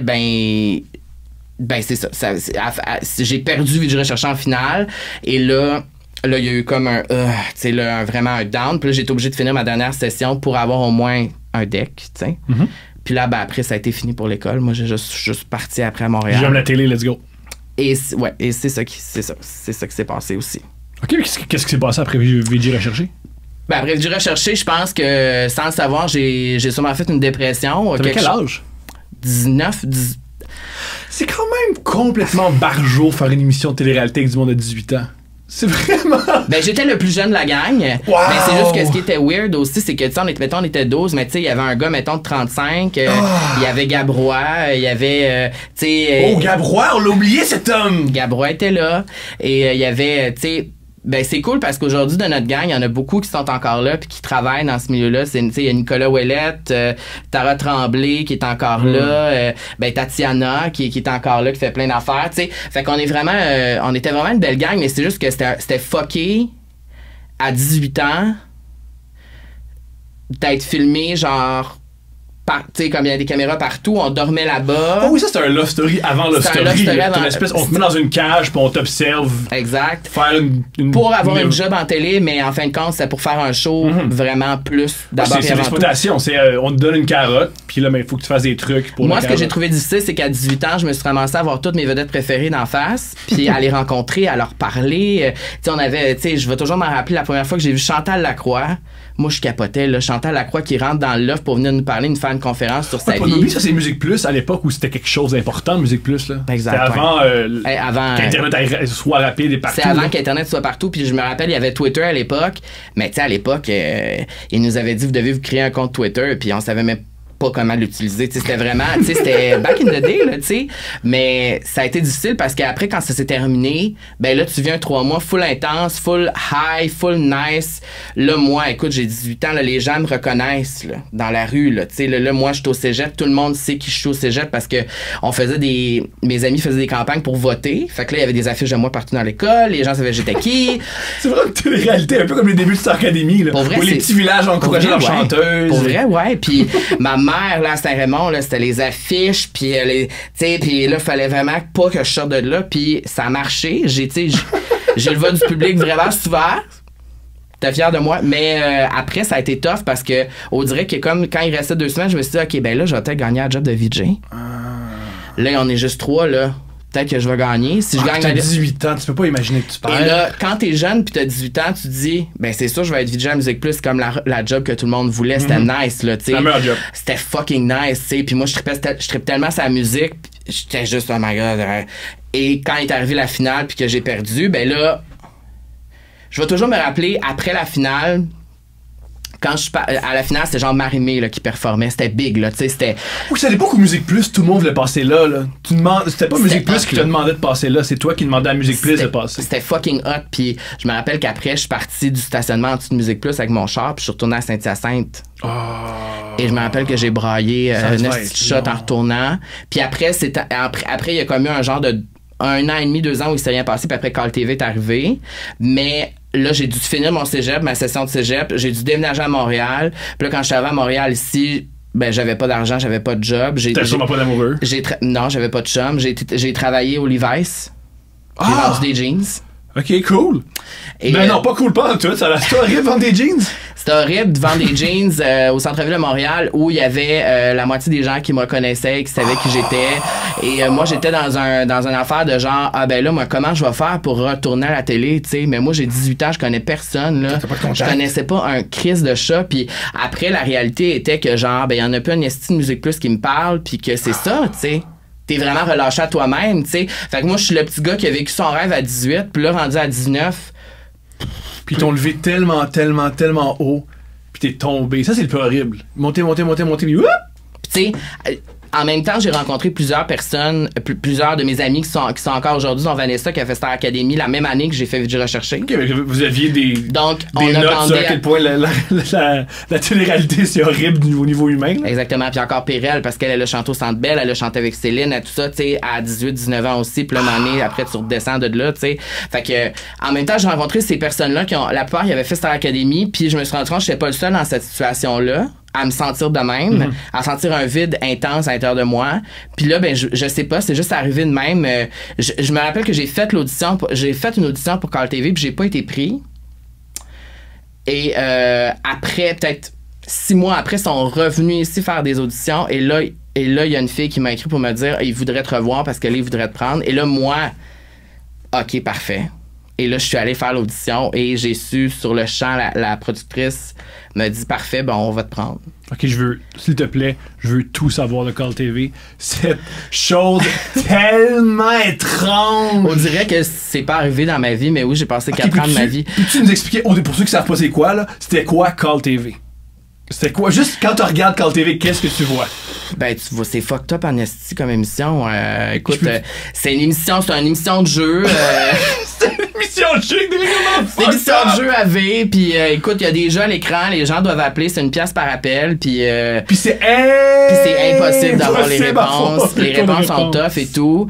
c'est ça. J'ai perdu Vidéo Recherché en finale. Et là, il y a eu comme vraiment un down. Puis là, j'ai été obligé de finir ma dernière session pour avoir au moins un deck, tu sais. Puis là, après, ça a été fini pour l'école. Moi, j'ai juste parti après à Montréal. J'aime la télé, let's go. Et c'est ça qui s'est passé aussi. OK, mais qu'est-ce qui s'est passé après Vidéo Recherché? Après Vidéo Recherché, je pense que, sans le savoir, j'ai sûrement fait une dépression. T'avais quel âge? 19. C'est quand même complètement barjot faire une émission de télé-réalité avec du monde de 18 ans. C'est vraiment... J'étais le plus jeune de la gang. Wow. Mais c'est juste que ce qui était weird aussi, c'est que, tu sais, on était 12, mais tu sais, il y avait un gars, mettons, de 35. Il y avait Gabrois, il y avait, tu sais... Gabrois, on l'a oublié, cet homme! Gabrois était là. Et il y avait, tu sais... c'est cool parce qu'aujourd'hui, de notre gang, il y en a beaucoup qui sont encore là puis qui travaillent dans ce milieu-là. Il y a Nicolas Ouellette, Tara Tremblay qui est encore là, Tatiana qui est encore là, qui fait plein d'affaires, tu sais. Fait qu'on est vraiment, on était vraiment une belle gang, mais c'est juste que c'était fucké à 18 ans d'être filmé, genre... tu sais, comme il y a des caméras partout, on dormait là-bas. Oh oui, ça, c'est un love story avant love story. On te met dans une cage, puis on t'observe. Exact. Faire pour avoir une job en télé, mais en fin de compte, c'est pour faire un show vraiment plus d'abord. C'est l'exploitation. On te donne une carotte, puis là, il faut que tu fasses des trucs pour moi, ce que j'ai trouvé difficile, c'est qu'à 18 ans, je me suis ramassé à avoir toutes mes vedettes préférées d'en face, puis à les rencontrer, à leur parler. Tu sais, je vais toujours m'en rappeler la première fois que j'ai vu Chantal Lacroix. Moi, je capotais, là. Chantal Lacroix qui rentre dans le loft pour venir nous parler, nous faire une conférence sur sa vie. Oublie, ça, c'est Musique Plus à l'époque où c'était quelque chose d'important, Musique Plus, là. Exactement. C'était avant qu'Internet soit rapide et partout. C'est avant qu'Internet soit partout. Puis je me rappelle, il y avait Twitter à l'époque. Mais tu sais, à l'époque, il nous avait dit, vous devez vous créer un compte Twitter. Puis on savait même pas comment l'utiliser. C'était vraiment, c'était back in the day, là, tu sais. Mais ça a été difficile parce qu'après, quand ça s'est terminé, là, tu viens 3 mois full intense, full high, full nice. Là, moi, écoute, j'ai 18 ans, là, les gens me reconnaissent, là, dans la rue, là, tu sais. Là, moi, je suis au cégep, tout le monde sait que je suis au cégep parce que mes amis faisaient des campagnes pour voter. Fait que là, il y avait des affiches de moi partout dans l'école, les gens savaient j'étais qui. C'est vraiment une télé-réalité, un peu comme les débuts de Star Academy, là. Pour vrai, où les petits villages encourageaient leurs chanteuses. Pour vrai, ouais. Puis ma mère, là, à Saint-Raymond, là, c'était les affiches, puis puis là, fallait vraiment pas que je sorte de là, puis ça a marché. J'ai le vote du public vraiment souvent. T'es fier de moi. Mais après, ça a été tough parce que on dirait que comme quand il restait 2 semaines, je me suis dit, OK, là, je vais peut-être gagner un job de VJ. Là, on est juste 3, là. peut-être que je vais gagner. Si je gagne... T'as 18 ans, tu peux pas imaginer que tu perds. Et là, quand t'es jeune pis t'as 18 ans, tu te dis, ben c'est sûr, je vais être VJ à Musique Plus, comme la job que tout le monde voulait. C'était nice, là, tu sais. C'est la meilleure job. C'était fucking nice, tu sais. Puis moi, je trippe tellement sur la musique, j'étais juste, oh my god. Et quand est arrivée la finale puis que j'ai perdu, ben là, je vais toujours me rappeler, après la finale, quand à la finale, c'était genre Marie-Mé là, qui performait. C'était big, là, tu sais, c'était... Oui, c'est à l'époque où Musique Plus, tout le monde voulait passer là, là. C'était pas Musique Plus qui te demandait de passer là, c'est toi qui demandais à Musique Plus de passer. C'était fucking hot, puis je me rappelle qu'après, je suis parti du stationnement en dessous de Musique Plus avec mon char, puis je suis retourné à Saint-Hyacinthe. Oh. Et je me rappelle que j'ai braillé une petite shot en retournant. Puis après, il y a comme eu un genre de 1 an et demi, 2 ans où il s'est rien passé, puis après Call TV est arrivé. Mais là, j'ai dû finir mon cégep, ma session de cégep. J'ai dû déménager à Montréal. Puis là, quand je suis arrivé à Montréal ici, ben j'avais pas d'argent, j'avais pas de job. T'as sûrement pas d'amoureux? Non, j'avais pas de chum. J'ai travaillé au Levi's. J'ai vendu des jeans. Ok, cool. Et ben non, pas cool pas en tout. Ça c'est horrible de vendre des jeans. C'était horrible de vendre des jeans au centre-ville de Montréal où il y avait la moitié des gens qui me reconnaissaient, qui savaient qui j'étais. Et moi, j'étais dans une affaire de genre, ah ben là, moi, comment je vais faire pour retourner à la télé, tu sais. Mais moi, j'ai 18 ans, je connais personne, là. Je connaissais pas un Christ de chat. Puis après, la réalité était que genre, ben il y en a plus un esti de Musique Plus qui me parle, puis que c'est ça, tu sais. T'es vraiment relâché à toi-même, tu sais. Fait que moi, je suis le petit gars qui a vécu son rêve à 18, puis là, rendu à 19... Puis ils t'ont levé tellement, tellement, tellement haut, puis t'es tombé. Ça, c'est le plus horrible. Monter, puis whoop! Puis tu sais... En même temps, j'ai rencontré plusieurs personnes, plusieurs de mes amis qui sont encore aujourd'hui, dont Vanessa qui a fait Star Academy la même année que j'ai fait VJ Recherché. Ok, mais vous aviez des notes sur à quel point la télé-réalité c'est horrible au niveau humain. Là. Exactement. Puis encore Pérel, parce qu'elle a chanté au Centre Bell, elle a chanté avec Céline, tout ça, tu sais, à 18-19 ans aussi. Puis là, une année, après, tu redescends de là, tu sais. Fait que, en même temps, j'ai rencontré ces personnes-là qui ont, la plupart, ils avaient fait Star Academy, puis je me suis rendu compte que j'étais pas le seul dans cette situation-là. À me sentir de même, à sentir un vide intense à l'intérieur de moi. Puis là, ben je sais pas, c'est juste arrivé de même. Je me rappelle que j'ai fait une audition pour Call TV, puis j'ai pas été pris. Et après, peut-être 6 mois après, ils sont revenus ici faire des auditions. Et là, il y a une fille qui m'a écrit pour me dire, il voudrait te revoir parce que là, il voudrait te prendre. Et là, moi, OK, parfait. Et là, je suis allé faire l'audition et j'ai su sur le champ, la productrice me dit parfait, ben on va te prendre. Ok, s'il te plaît, je veux tout savoir de Call TV. Cette chose tellement étrange. On dirait que c'est pas arrivé dans ma vie, mais oui, j'ai passé 4 ans de ma vie. Peux-tu nous expliquer, pour ceux qui savent pas c'est quoi, là, c'était quoi Call TV? C'était quoi? Juste quand tu regardes Call TV, qu'est-ce que tu vois? Ben, tu vois, c'est fucked up en esti comme émission. Écoute, c'est une émission de jeu. C'est une émission de jeu avec des règlements. C'est une émission de jeu à V, puis écoute, il y a des jeux à l'écran, les gens doivent appeler, c'est 1 pièce par appel, puis c'est impossible d'avoir les réponses. Les réponses sont tough et tout.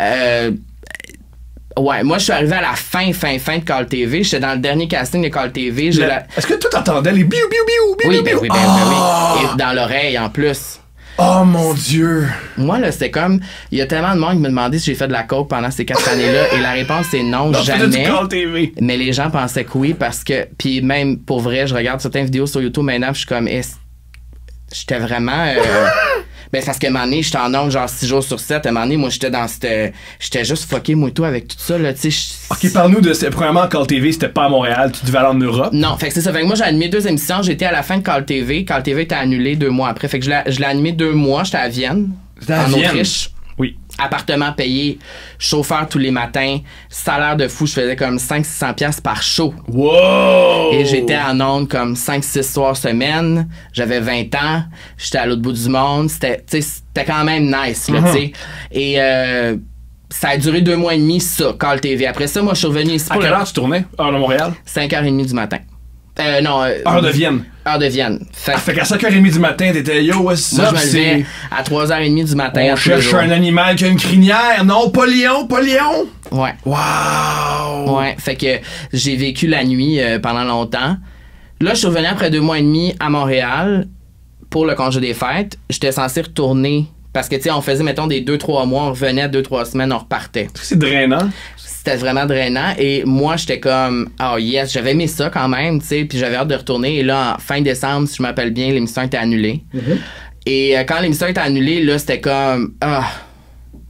Ouais, moi, je suis arrivé à la fin de Call TV. J'étais dans le dernier casting de Call TV. Est-ce que toi, t'entendais les biou, biou, biou, biou, biou? Oui, ben oui. Et dans l'oreille, en plus. Oh, mon Dieu! Moi, là, c'était comme... Il y a tellement de monde qui me demandait si j'ai fait de la coke pendant ces 4 années-là. Et la réponse, c'est non, jamais. Du Call TV. Mais les gens pensaient que oui, parce que... Puis même, pour vrai, je regarde certaines vidéos sur YouTube maintenant, je suis comme... J'étais vraiment... Ben, c'est parce qu'à un moment donné, j'étais en ongle genre 6 jours sur 7. À un moment donné, moi, j'étais juste fucké mouito avec tout ça, là, tu sais. Ok, parle-nous de... Premièrement, Call TV, c'était pas à Montréal. Tu devais aller en Europe. Non, fait que c'est ça. Fait que moi, j'ai animé 2 émissions. J'étais à la fin de Call TV. Call TV était annulé 2 mois après. Fait que je l'ai animé 2 mois. J'étais à Vienne. En Autriche. Oui. Appartement payé, chauffeur tous les matins, salaire de fou, je faisais comme 500-600$ par show. Wow! Et j'étais en ondes comme 5-6 soirs semaine, j'avais 20 ans, j'étais à l'autre bout du monde, c'était quand même nice, là, tu sais. Et ça a duré 2 mois et demi, ça, Call TV. Après ça, moi, je suis revenu ici. À quelle heure tu tournais? Heure de Montréal? 5h30 du matin. Non. Heure de Vienne. Heure de Vienne. Fait qu'à 5h30 du matin, t'étais yo, what's up? Moi, je me levais à 3h30 du matin. On cherche un animal qui a une crinière. Non, pas lion, pas lion. Ouais. Wow. Ouais. Fait que j'ai vécu la nuit pendant longtemps. Là, je suis revenu après 2 mois et demi à Montréal pour le congé des fêtes. J'étais censé retourner. Parce que, tu sais, on faisait, mettons, des 2-3 mois, on revenait 2-3 semaines, on repartait. C'est drainant. C'était vraiment drainant. Et moi, j'étais comme, oh yes, j'avais aimé ça quand même, tu sais, puis j'avais hâte de retourner. Et là, en fin décembre, si je m'appelle bien, l'émission était annulée. Et quand l'émission était annulée, là, c'était comme,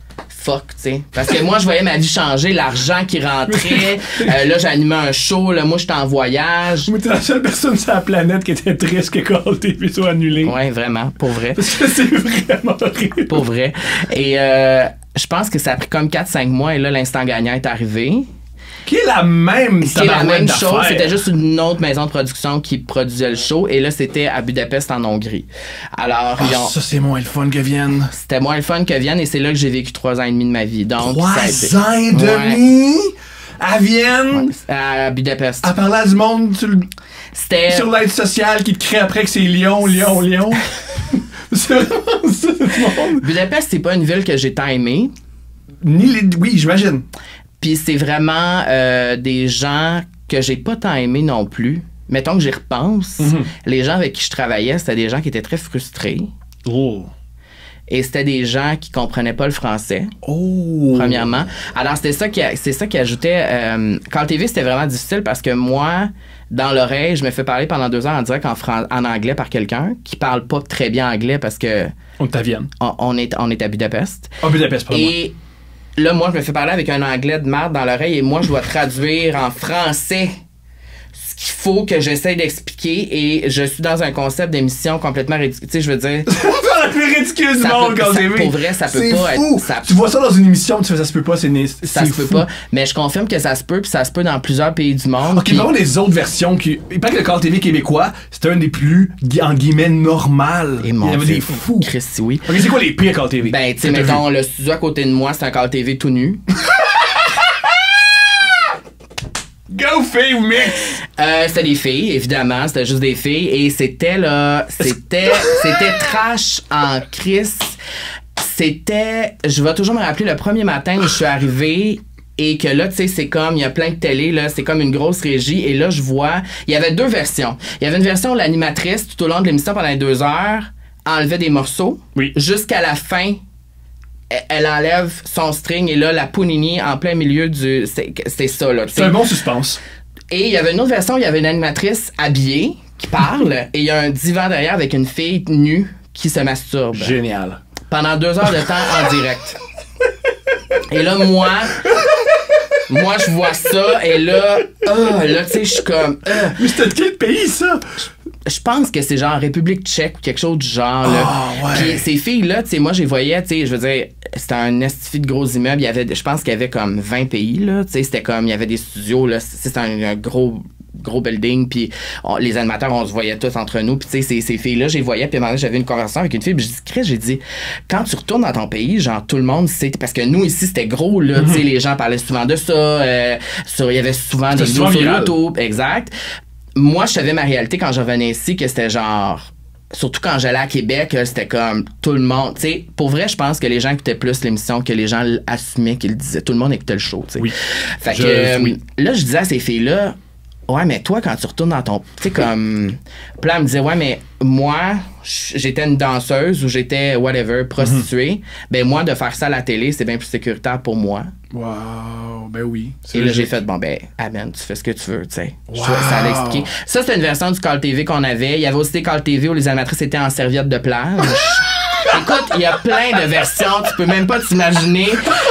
fuck, tu sais. Parce que moi, je voyais ma vie changer, l'argent qui rentrait. Là, j'animais un show, là, moi, j'étais en voyage. Mais t'es la seule personne sur la planète qui était triste que Call TV soit annulé. Ouais, vraiment, pour vrai. Parce que c'est vraiment horrible. Pour vrai. Et je pense que ça a pris comme 4-5 mois et là, l'instant gagnant est arrivé. Qui est la même Qui est la même chose, d'affaires. c'était juste une autre maison de production qui produisait le show et là, c'était à Budapest en Hongrie. Alors, ça, c'est moins le fun que Vienne. c'était moins le fun que Vienne et c'est là que j'ai vécu 3 ans et demi de ma vie. Donc, 3 ça a été- ans et demi à Vienne. à Budapest. À parler à du monde C'était... sur l'aide sociale qui te crée après que c'est Lyon. C'est vraiment ça, tout le monde. Budapest, c'est pas une ville que j'ai tant aimée. Oui, j'imagine. Puis c'est vraiment des gens que j'ai pas tant aimés non plus. Mettons que j'y repense, les gens avec qui je travaillais, c'était des gens qui étaient très frustrés. Oh. Et c'était des gens qui comprenaient pas le français, premièrement. Alors, c'est ça qui ajoutait... Call TV, c'était vraiment difficile parce que moi, dans l'oreille, je me fais parler pendant 2 heures en direct en anglais par quelqu'un qui parle pas très bien anglais parce que... On est à Vienne. On est à Budapest. Ah, Budapest, pardon. Et là, moi, je me fais parler avec un anglais de merde dans l'oreille et moi, je dois traduire en français ce qu'il faut que j'essaye d'expliquer et je suis dans un concept d'émission complètement ridicule. Tu sais, je veux dire... C'est la plus ridicule du Ça monde peut- quand ça- TV. pour vrai, ça peut C'est pas fou. être- ça- Tu vois ça dans une émission, tu fais ça se peut pas, Ça se peut fou. pas. Mais je confirme que ça se peut, puis ça se peut dans plusieurs pays du monde. Ok, puis- vraiment les autres versions qui. Il paraît que le Call TV québécois, c'était un des plus, en guillemets, normal. Et Il y mon avait Dieu, des fous. Christ, oui. Ok, c'est quoi les pires Call TV? Ben, tu sais, que t'as mettons, vu? le studio à côté de moi, c'est un Call TV tout nu. Go Fave Mix! C'était des filles, évidemment, c'était juste des filles. Et c'était, là, c'était trash en crise. C'était, je vais toujours me rappeler le premier matin où je suis arrivée et que là, tu sais, c'est comme, il y a plein de télé, là, c'est comme une grosse régie. Et là, je vois, il y avait 2 versions. Il y avait une version où l'animatrice, tout au long de l'émission, pendant les 2 heures, enlevait des morceaux. Oui. Jusqu'à la fin, elle enlève son string et là, la Pounini en plein milieu du... C'est ça, là. tu sais. C'est un bon suspense. Et il y avait une autre version où il y avait une animatrice habillée qui parle et il y a un divan derrière avec une fille nue qui se masturbe. Génial. Pendant 2 heures de temps en direct. Et là, moi, je vois ça et là, là, tu sais, je suis comme... Mais c'était de quel pays, ça? Je pense que c'est genre République tchèque ou quelque chose du genre. Là. Ah, ouais. Puis ces filles-là, tu sais, moi, je les voyais, tu sais, je veux dire, c'était un estifi de gros immeuble. Il y avait, je pense qu'il y avait comme 20 pays, là. Tu sais, c'était comme, il y avait des studios, là. C'était un gros building. Puis les animateurs, on se voyait tous entre nous. Puis tu sais, ces filles-là, je les voyais. Puis à un moment donné, j'avais une conversation avec une fille. Puis je dis, Chris, j'ai dit, quand tu retournes dans ton pays, genre, tout le monde sait. Parce que nous, ici, c'était gros, là. Tu sais, les gens parlaient souvent de ça. Il y avait souvent des vidéos sur YouTube. Exact. Moi, je savais ma réalité quand je revenais ici, que c'était genre... Surtout quand j'allais à Québec, c'était comme tout le monde... Tu sais, pour vrai, je pense que les gens écoutaient plus l'émission que les gens assumaient qu'ils le disaient. Tout le monde écoutait le show, tu sais. Oui. Fait que oui. là, je disais à ces filles-là, ouais, mais toi, quand tu retournes dans ton... Tu sais, comme... Puis là, elle me disait, ouais, mais moi, j'étais une danseuse ou j'étais, whatever, prostituée. Ben moi, de faire ça à la télé, c'est bien plus sécuritaire pour moi. Wow, ben oui. Et là, j'ai fait, bon, ben, amen, tu fais ce que tu veux, tu sais. Wow. Ça allait expliquer. Ça, c'était une version du Call TV qu'on avait. Il y avait aussi des Call TV où les animatrices étaient en serviette de plage. Écoute, il y a plein de versions, tu peux même pas t'imaginer.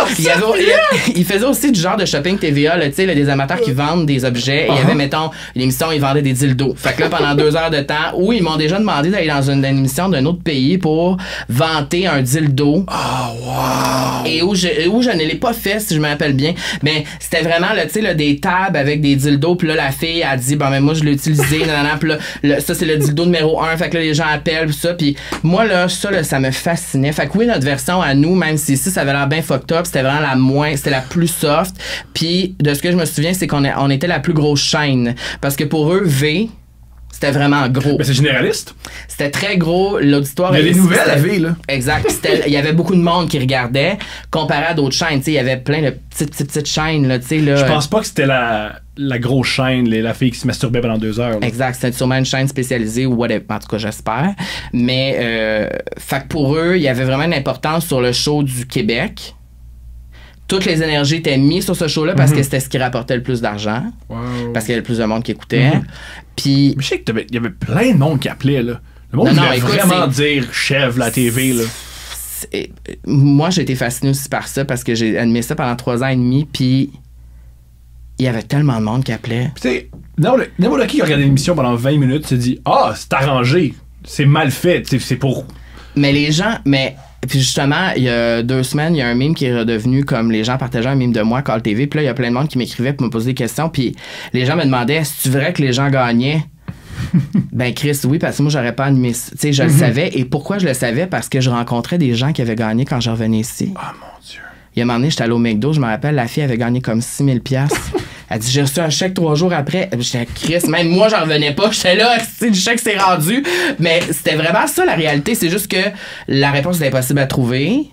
Il faisait aussi du genre de shopping TVA, tu sais, des amateurs qui vendent des objets. Et il y avait, mettons, une émission où ils vendaient des dildos. Fait que là, pendant 2 heures de temps, ils m'ont déjà demandé d'aller dans une émission d'un autre pays pour vanter un dildo. Oh, wow! Et où je ne l'ai pas fait, si je me rappelle bien. Mais c'était vraiment, là, tu sais, là, des tables avec des dildos. Puis là, la fille a dit, bon, mais moi, je l'ai utilisé. Puis là, ça, c'est le dildo numéro 1. Fait que là, les gens appellent, puis ça. Puis moi, là, ça me fascinait. Fait que oui, notre version à nous, même si ici, ça avait l'air bien fucked up, c'était vraiment c'était la plus soft. Puis de ce que je me souviens, c'est qu'on était la plus grosse chaîne. Parce que pour eux, V, c'était vraiment gros. Mais c'est généraliste. C'était très gros. L'auditoire... Il y a des nouvelles à V, là. Exact. Il y avait beaucoup de monde qui regardait, comparé à d'autres chaînes. Tu sais, il y avait plein de petites chaînes, là, tu sais, là. Je pense pas que c'était la grosse chaîne, la fille qui se masturbait pendant 2 heures. Là. Exact. C'était sûrement une chaîne spécialisée ou whatever. En tout cas, j'espère. Mais, fait que pour eux, il y avait vraiment une importance sur le show du Québec. Toutes les énergies étaient mises sur ce show-là parce que c'était ce qui rapportait le plus d'argent. Wow. Parce qu'il y avait le plus de monde qui écoutait. Puis... Mais je sais qu'il y avait plein de monde qui appelait, là. Le monde Non, voulait écoute, vraiment dire chef la TV, là. moi, j'ai été fascinée aussi par ça parce que j'ai animé ça pendant 3 ans et demi, puis il y avait tellement de monde qui appelait. Tu sais, n'importe qui regarde l'émission pendant 20 minutes se dit « Ah, c'est arrangé, c'est mal fait, c'est pour... » Mais les gens... Puis justement, il y a 2 semaines, il y a un meme qui est redevenu comme les gens partageaient un meme de moi, Call TV. Puis là, il y a plein de monde qui m'écrivait pour me poser des questions. Puis les gens me demandaient, est-ce vrai que les gens gagnaient? Ben Chris, oui, parce que moi, j'aurais pas animé ça. Tu sais, je le savais. Et pourquoi je le savais? Parce que je rencontrais des gens qui avaient gagné quand je revenais ici. Ah, mon Dieu. Il y a un moment donné, j'étais allé au McDo, je me rappelle, la fille avait gagné comme 6 000 $. Elle dit, j'ai reçu un chèque 3 jours après. J'étais Chris, même moi, j'en revenais pas. J'étais là, le chèque s'est rendu. Mais c'était vraiment ça, la réalité. C'est juste que la réponse était impossible à trouver.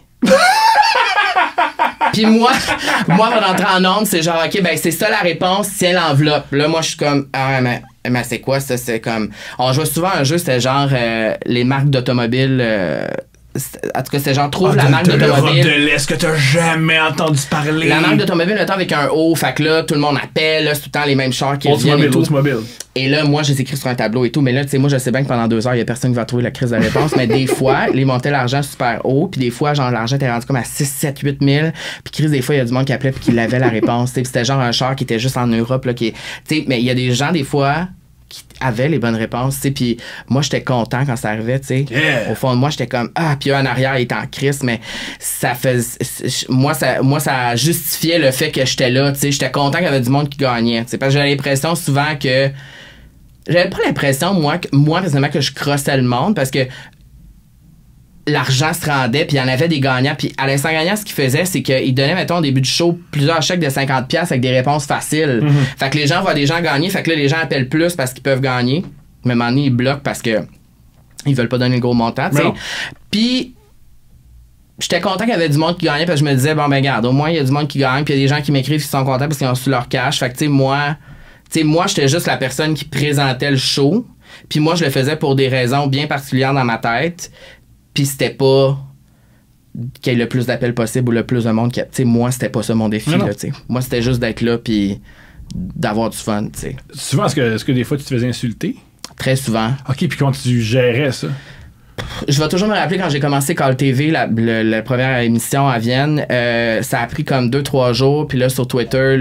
Puis moi, avant d'entrer en onde, c'est genre, OK, ben c'est ça la réponse, tiens l'enveloppe. Là, moi, je suis comme, ah, mais c'est quoi ça? C'est comme, on jouait souvent un jeu, c'était genre les marques d'automobiles. En tout cas, c'était genre, trouve la marque d'automobile. De l'Est que t'as jamais entendu parler. La marque d'automobile, le temps avec un O, fait que là, tout le monde appelle, là, c'est tout le temps les mêmes chars qui reviennent et tout. Oldsmobile. Et là, moi, je les écris sur un tableau et tout, mais là, tu sais, moi, je sais bien que pendant 2 heures, il y a personne qui va trouver la crise de réponse, mais des fois, ils montaient l'argent super haut, puis des fois, genre, l'argent était rendu comme à 6, 7, 8 000, puis Chris, des fois, il y a du monde qui appelait puis qui avait la réponse, tu sais, c'était genre un char qui était juste en Europe, là, qui, tu sais, mais il y a des gens, des fois, qui avaient les bonnes réponses, tu sais, puis moi, j'étais content quand ça arrivait, tu sais. Yeah. Au fond de moi, j'étais comme, ah, puis en arrière, il était en crise, mais ça faisait, moi, ça justifiait le fait que j'étais là, tu sais, j'étais content qu'il y avait du monde qui gagnait, tu sais, parce que j'avais l'impression souvent que, j'avais pas l'impression, moi, personnellement, que je crossais le monde, parce que l'argent se rendait, puis il y en avait des gagnants. Puis à l'instant gagnant, ce qu'il faisait, c'est qu'il donnait, mettons, au début du show, plusieurs chèques de 50$ avec des réponses faciles. Fait que les gens voient des gens gagner, fait que là, les gens appellent plus parce qu'ils peuvent gagner. Mais à un moment donné, ils bloquent parce que ils veulent pas donner le gros montant, tu sais. Puis j'étais content qu'il y avait du monde qui gagnait, parce que je me disais, bon, ben, regarde, au moins, il y a du monde qui gagne, puis il y a des gens qui m'écrivent qui sont contents parce qu'ils ont reçu leur cash. Fait que, tu sais, moi, j'étais juste la personne qui présentait le show. Puis moi, je le faisais pour des raisons bien particulières dans ma tête. Puis c'était pas qu'il y ait le plus d'appels possible ou le plus de monde qui... Tu sais, moi, c'était pas ça mon défi, là, tu sais. Moi, c'était juste d'être là puis d'avoir du fun, tu sais. Souvent, est-ce que des fois, tu te faisais insulter? Très souvent. OK, puis comment tu gérais ça? Je vais toujours me rappeler quand j'ai commencé Call TV, la première émission à Vienne, ça a pris comme 2-3 jours, puis là, sur Twitter,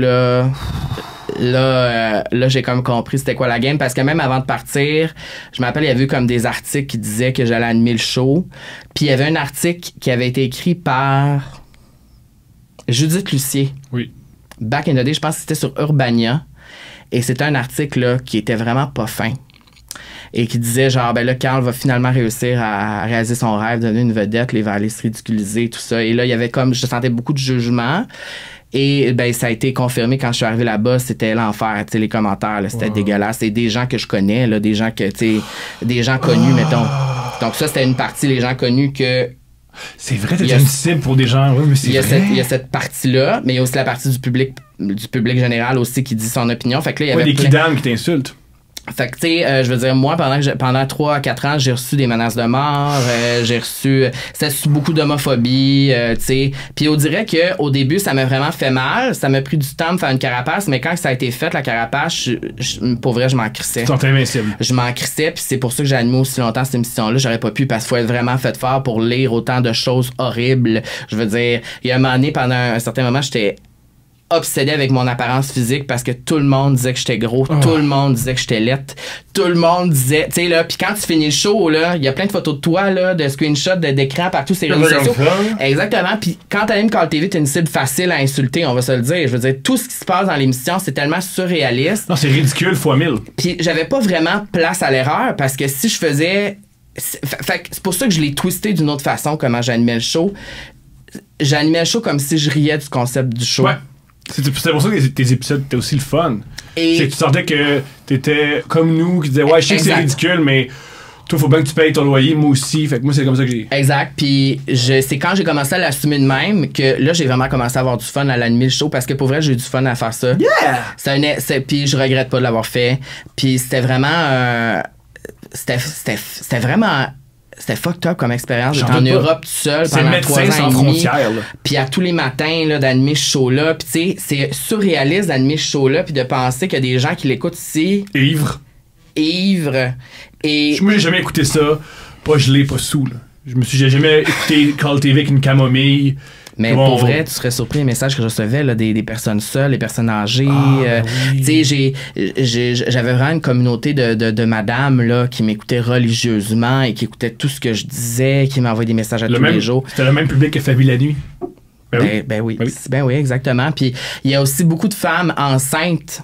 là, j'ai comme compris c'était quoi la game, parce que même avant de partir, je me rappelle, il y avait eu comme des articles qui disaient que j'allais animer le show, puis il y avait un article qui avait été écrit par Judith Lucier. Oui. Back in the day, je pense que c'était sur Urbania, et c'était un article là, qui était vraiment pas fin. Et qui disait genre, ben là, Carl va finalement réussir à réaliser son rêve, devenir une vedette, il va aller se ridiculiser, tout ça. Et là, il y avait comme, je sentais beaucoup de jugement. Et ben ça a été confirmé quand je suis arrivé là-bas, c'était l'enfer, tu sais, les commentaires, là, c'était dégueulasse. C'est des gens que je connais, là, des gens que, tu sais, des gens connus, mettons. Donc ça, c'était une partie, les gens connus que... C'est vrai, t'es une cible pour des gens, oui, mais c'est vrai. Il y a cette partie-là, mais il y a aussi la partie du public général aussi qui dit son opinion. Fait que là, il y avait des kidams qui t'insultent. Fait que, tu sais, je veux dire, moi, pendant 3 à 4 ans, j'ai reçu des menaces de mort, j'ai reçu... C'était beaucoup d'homophobie, tu sais. Puis on dirait qu'au début, ça m'a vraiment fait mal. Ça m'a pris du temps de faire une carapace, mais quand ça a été fait, la carapace, pour vrai, je m'en crissais. Tu t'en invincible. Je m'en crissais, puis c'est pour ça que j'ai animé aussi longtemps cette émission-là. J'aurais pas pu, parce qu'il faut être vraiment fait fort pour lire autant de choses horribles. Je veux dire, il y a un moment donné, pendant un certain moment, j'étais obsédé avec mon apparence physique parce que tout le monde disait que j'étais gros, tout le monde disait que j'étais laite, tout le monde disait, tu sais là, puis quand tu finis le show là, il y a plein de photos de toi là, de screenshots, d'écran partout sur les réseaux sociaux. Exactement, puis quand t'animes Call TV, t'es une cible facile à insulter, on va se le dire. Je veux dire, tout ce qui se passe dans l'émission, c'est tellement surréaliste. Non, c'est ridicule fois 1000. Puis j'avais pas vraiment place à l'erreur parce que si je faisais, c'est pour ça que je l'ai twisté d'une autre façon comment j'animais le show. J'animais le show comme si je riais du concept du show. Ouais. C'est pour ça que tes épisodes étaient aussi le fun. Et c'est que tu sentais que t'étais comme nous, qui disaient, ouais, je sais que c'est ridicule, mais toi, faut bien que tu payes ton loyer, moi aussi. Fait que moi, c'est comme ça que j'ai. Exact. Puis c'est quand j'ai commencé à l'assumer de même que là, j'ai vraiment commencé à avoir du fun à l'animer le show, parce que pour vrai, j'ai eu du fun à faire ça. Yeah! Puis je regrette pas de l'avoir fait. Puis c'était vraiment... C'était vraiment... C'était fucked up comme expérience. J'étais en Europe tout seul pendant 3 ans et demi. Puis à tous les matins là, d'animer ce show-là. Puis tu sais, c'est surréaliste d'animer ce show-là puis de penser qu'il y a des gens qui l'écoutent ici. Ivre. Et... Moi, j'ai jamais écouté ça. Pas gelé, pas sous, là. J'ai jamais écouté Call TV avec une camomille. Mais pour vrai, tu serais surpris des messages que je recevais là, des personnes seules, des personnes âgées. Oui. Tu sais, j'avais vraiment une communauté de madames là, qui m'écoutaient religieusement et qui écoutaient tout ce que je disais, qui m'envoyaient des messages à tous les jours. C'était le même public que Fabi la nuit. Ben oui, exactement. Puis il y a aussi beaucoup de femmes enceintes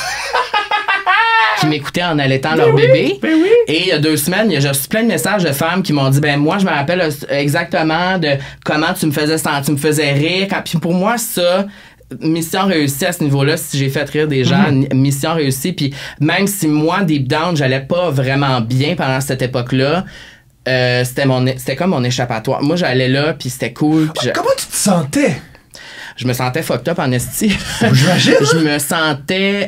qui m'écoutaient en allaitant leur bébé. Ben oui. Et il y a 2 semaines, j'ai reçu plein de messages de femmes qui m'ont dit moi je me rappelle exactement de comment tu me faisais sentir, tu me faisais rire. Puis pour moi, ça, mission réussie à ce niveau-là, si j'ai fait rire des gens, mission réussie. Puis même si moi, deep down, j'allais pas vraiment bien pendant cette époque-là, c'était comme mon échappatoire. Moi, j'allais là, puis c'était cool. Puis comment tu te sentais? Je me sentais fucked up en esti. J'imagine. Je me sentais...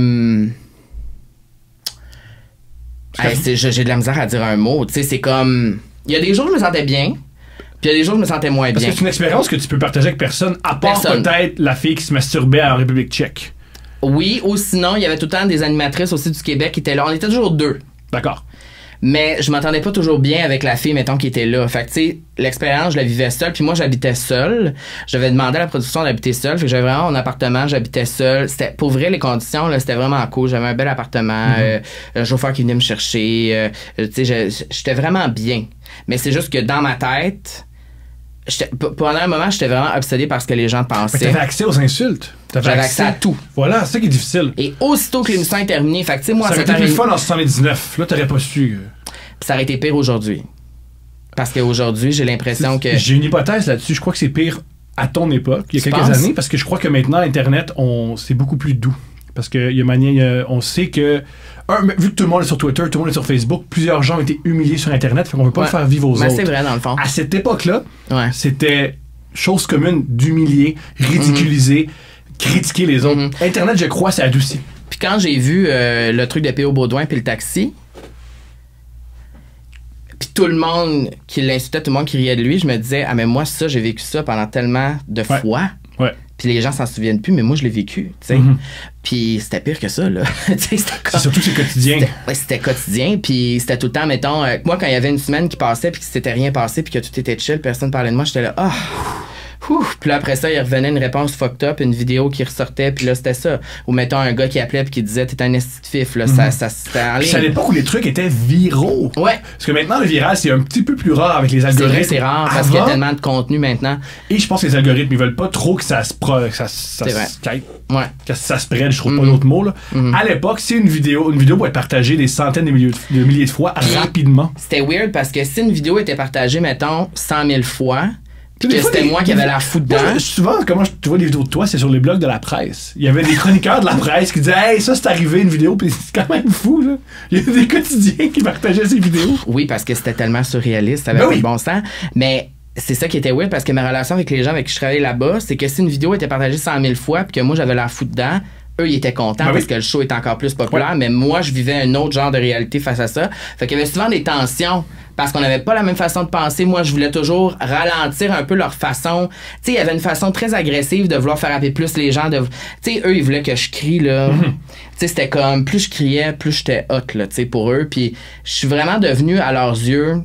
j'ai de la misère à dire un mot. Tu sais, c'est comme... Il y a des jours où je me sentais bien, puis il y a des jours où je me sentais moins bien. Parce que c'est une expérience que tu peux partager avec personne, à part peut-être la fille qui se masturbait en République tchèque. Oui, ou sinon, il y avait tout le temps des animatrices aussi du Québec qui étaient là. On était toujours 2. D'accord. Mais je m'entendais pas toujours bien avec la fille, mettons, qui était là. Fait que, tu sais, l'expérience, je la vivais seule. Puis moi, j'habitais seule. J'avais demandé à la production d'habiter seule. Fait que j'avais vraiment mon appartement, j'habitais seule. C'était, pour vrai, les conditions, là, c'était vraiment cool. J'avais un bel appartement, un chauffeur qui venait me chercher. Tu sais, j'étais vraiment bien. Mais c'est juste que dans ma tête, pendant un moment, j'étais vraiment obsédé par ce que les gens pensaient. Mais t'avais accès aux insultes. J'avais accès à tout. Voilà, c'est ça qui est difficile. Et aussitôt que l'émission est terminée, fait que, tu sais, moi, ça aurait été plus fun en 79. Là, t'aurais pas su. Puis ça aurait été pire aujourd'hui. Parce qu'aujourd'hui, j'ai l'impression que... J'ai une hypothèse là-dessus. Je crois que c'est pire à ton époque, il y a quelques années, parce que je crois que maintenant, Internet, c'est beaucoup plus doux. Parce que on sait que... vu que tout le monde est sur Twitter, tout le monde est sur Facebook, plusieurs gens ont été humiliés sur Internet, fait qu'on ne peut pas le faire vivre aux autres. C'est vrai, dans le fond. À cette époque-là, c'était chose commune d'humilier, ridiculiser, critiquer les autres. Internet, je crois, c'est adouci. Puis quand j'ai vu le truc de P.O. Baudouin puis le taxi, puis tout le monde qui l'insultait, tout le monde qui riait de lui, je me disais, ah mais moi, ça, j'ai vécu ça pendant tellement de fois. Ouais. Puis les gens s'en souviennent plus, mais moi, je l'ai vécu, tu sais. Puis c'était pire que ça, là. C'est surtout c'est quotidien. C'était quotidien, puis c'était tout le temps, mettons... moi, quand il y avait une semaine qui passait, puis que s'était rien passé, puis que tout était chill, personne parlait de moi, j'étais là, Puis là, après ça, il revenait une réponse fucked up, une vidéo qui ressortait, puis là, c'était ça. Ou mettons un gars qui appelait puis qui disait, t'es un esti de fif, là, ça c'était en ligne. Puis c'est à l'époque où les trucs étaient viraux. Ouais. Parce que maintenant, le viral, c'est un petit peu plus rare avec les algorithmes. C'est vrai, c'est rare, parce qu'il y a tellement de contenu maintenant. Et je pense que les algorithmes, ils veulent pas trop que ça se spread, je trouve pas d'autre mot, là. À l'époque, si une vidéo peut être partagée des centaines de milliers de fois, rapidement. C'était weird, parce que si une vidéo était partagée, mettons, 100 000 fois... Puis que c'était moi qui avais la fou dedans. Souvent, comment tu vois des vidéos de toi, c'est sur les blogs de la presse. Il y avait des chroniqueurs de la presse qui disaient « Hey, ça, c'est arrivé, une vidéo. » Puis c'est quand même fou, là. Il y a des quotidiens qui partageaient ces vidéos. Oui, parce que c'était tellement surréaliste, ça avait pas de bon sens. Mais c'est ça qui était weird, parce que ma relation avec les gens avec qui je travaillais là-bas, c'est que si une vidéo était partagée 100 000 fois, puis que moi, j'avais la fou dedans, eux, ils étaient contents parce que le show était encore plus populaire, mais moi, je vivais un autre genre de réalité face à ça. Fait qu'il y avait souvent des tensions parce qu'on n'avait pas la même façon de penser. Moi, je voulais toujours ralentir un peu leur façon. Tu sais, il y avait une façon très agressive de vouloir faire appeler plus les gens. Tu sais, eux, ils voulaient que je crie, là. Tu sais, c'était comme, plus je criais, plus j'étais hot, là, tu sais, pour eux. Puis je suis vraiment devenu, à leurs yeux...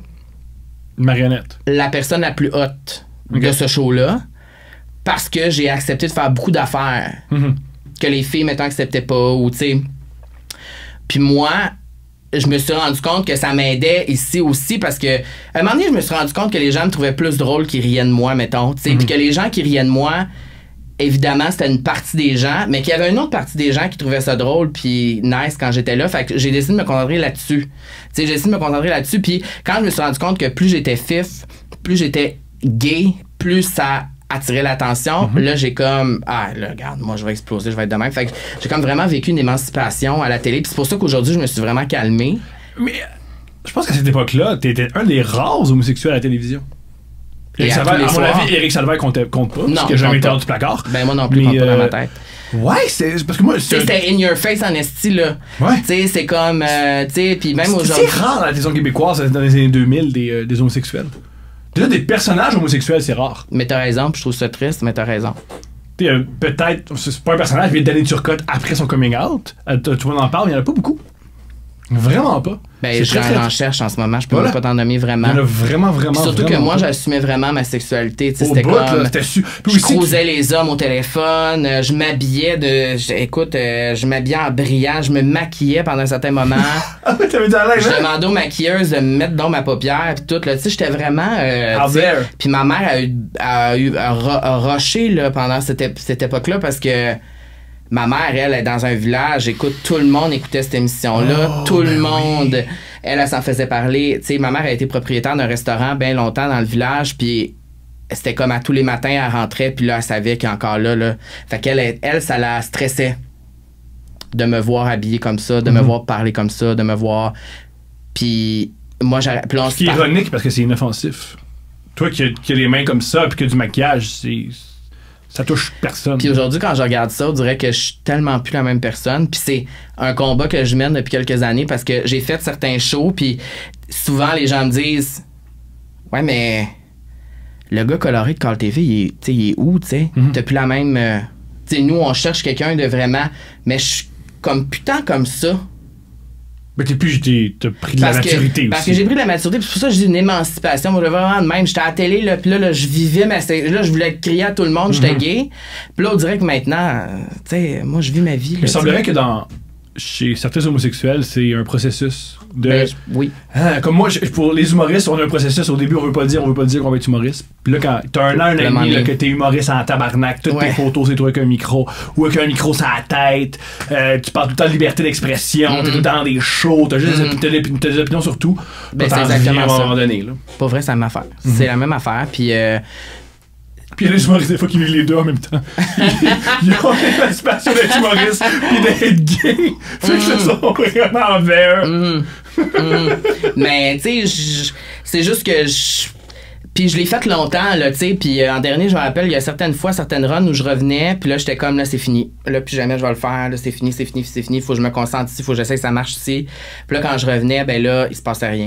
Une marionnette. La personne la plus haute de ce show-là parce que j'ai accepté de faire beaucoup d'affaires. Que les filles, mettons, acceptaient pas, ou tu sais. Puis moi, je me suis rendu compte que ça m'aidait ici aussi parce que, à un moment donné, je me suis rendu compte que les gens me trouvaient plus drôle qu'ils riaient de moi, mettons, tu sais. Puis que les gens qui riaient de moi, évidemment, c'était une partie des gens, mais qu'il y avait une autre partie des gens qui trouvaient ça drôle puis nice quand j'étais là. Fait que j'ai décidé de me concentrer là-dessus. Tu sais, j'ai décidé de me concentrer là-dessus. Puis quand je me suis rendu compte que plus j'étais fif, plus j'étais gay, plus ça attirer l'attention, là j'ai comme là regarde, moi je vais exploser, je vais être de même. Fait que j'ai comme vraiment vécu une émancipation à la télé, puis c'est pour ça qu'aujourd'hui je me suis vraiment calmé. Mais je pense qu'à cette époque-là, t'étais un des rares homosexuels à la télévision. Éric Salvaire, à mon avis, Éric Salvaire compte pas, parce qu'il a jamais été hors du placard. Ben moi non plus, compte pas dans ma tête. Ouais, c'est parce que moi c'était in your face en esti là. Ouais. Tu sais, c'est comme tu sais, puis même aujourd'hui c'est rare dans la télévision québécoise dans les années 2000 des homosexuels. Déjà, des personnages homosexuels, c'est rare. Mais t'as raison, puis je trouve ça triste, mais t'as raison. Peut-être, c'est pas un personnage, mais Danny Turcotte après son coming out. Tout le monde en parle, mais il y en a pas beaucoup. Vraiment pas. Ben, j'en cherche en ce moment. Je peux même pas t'en nommer vraiment. Il y en a vraiment. Puis surtout que moi, pas. j'assumais vraiment ma sexualité. Au C'était bout, comme. là, c'était Je croisais les hommes au téléphone. Je m'habillais je m'habillais en brillant. Je me maquillais pendant un certain moment. Ah oui, t'avais dit à l'aise, Je demandais aux maquilleuses de me mettre dans ma paupière. Puis tout, là. Tu sais, j'étais vraiment. Puis ma mère a rushé, là, pendant cette époque-là parce que. Ma mère, elle est dans un village, écoute, tout le monde écoutait cette émission-là, tout le monde, oui. Elle s'en faisait parler. Tu sais, ma mère a été propriétaire d'un restaurant bien longtemps dans le village, puis c'était comme à tous les matins, elle rentrait, puis là, elle savait qu'encore là. Fait qu'elle, ça la stressait de me voir habillée comme ça, de me voir parler comme ça, de me voir... Puis moi, j'arrête... Ce qui est ironique, parce que c'est inoffensif. Toi qui as les mains comme ça, puis que du maquillage, ça touche personne. Puis aujourd'hui, quand je regarde ça, on dirait que je suis tellement plus la même personne. Puis c'est un combat que je mène depuis quelques années parce que j'ai fait certains shows, puis souvent les gens me disent « Ouais, mais le gars coloré de Call TV, il est où, tu sais? T'as plus la même... tu sais, nous, on cherche quelqu'un de vraiment... Mais je suis comme putain comme ça. » Mais t'as pris de la maturité aussi. Parce que j'ai pris de la maturité, puis c'est pour ça que j'ai une émancipation. Moi, vraiment de même. J'étais à la télé, là, puis là, je vivais là, je voulais crier à tout le monde, j'étais gay. Puis là, on dirait que maintenant, tu sais, moi, je vis ma vie. Là, il semblerait que chez certains homosexuels, c'est un processus de... Ben, oui. Comme moi, pour les humoristes, on a un processus. Au début, on veut pas dire qu'on va être humoriste. Puis là, quand t'as un an et demi là, que t'es humoriste en tabarnak, toutes tes photos, c'est toi avec un micro, ou avec un micro sur la tête, tu parles tout le temps de liberté d'expression, t'es tout le temps dans des shows, t'as juste des opinions sur tout. Ben, c'est exactement ça. À un moment donné, là. Pas vrai, c'est la même affaire. C'est la même affaire, puis... Puis il y a des humoristes, des fois, qui vivent les deux en même temps. Ils ont l'émancipation d'être humoriste puis d'être gay. Fait que ce sont vraiment envers. Mais, tu sais, c'est juste que puis je l'ai fait longtemps, là, tu sais, puis en dernier, je me rappelle, il y a certaines fois, certaines runs où je revenais, puis là, j'étais comme, là, c'est fini. Là, plus jamais je vais le faire, là, c'est fini, faut que je me concentre ici, faut que j'essaie que ça marche ici. Puis là, quand je revenais, ben là, il se passait rien.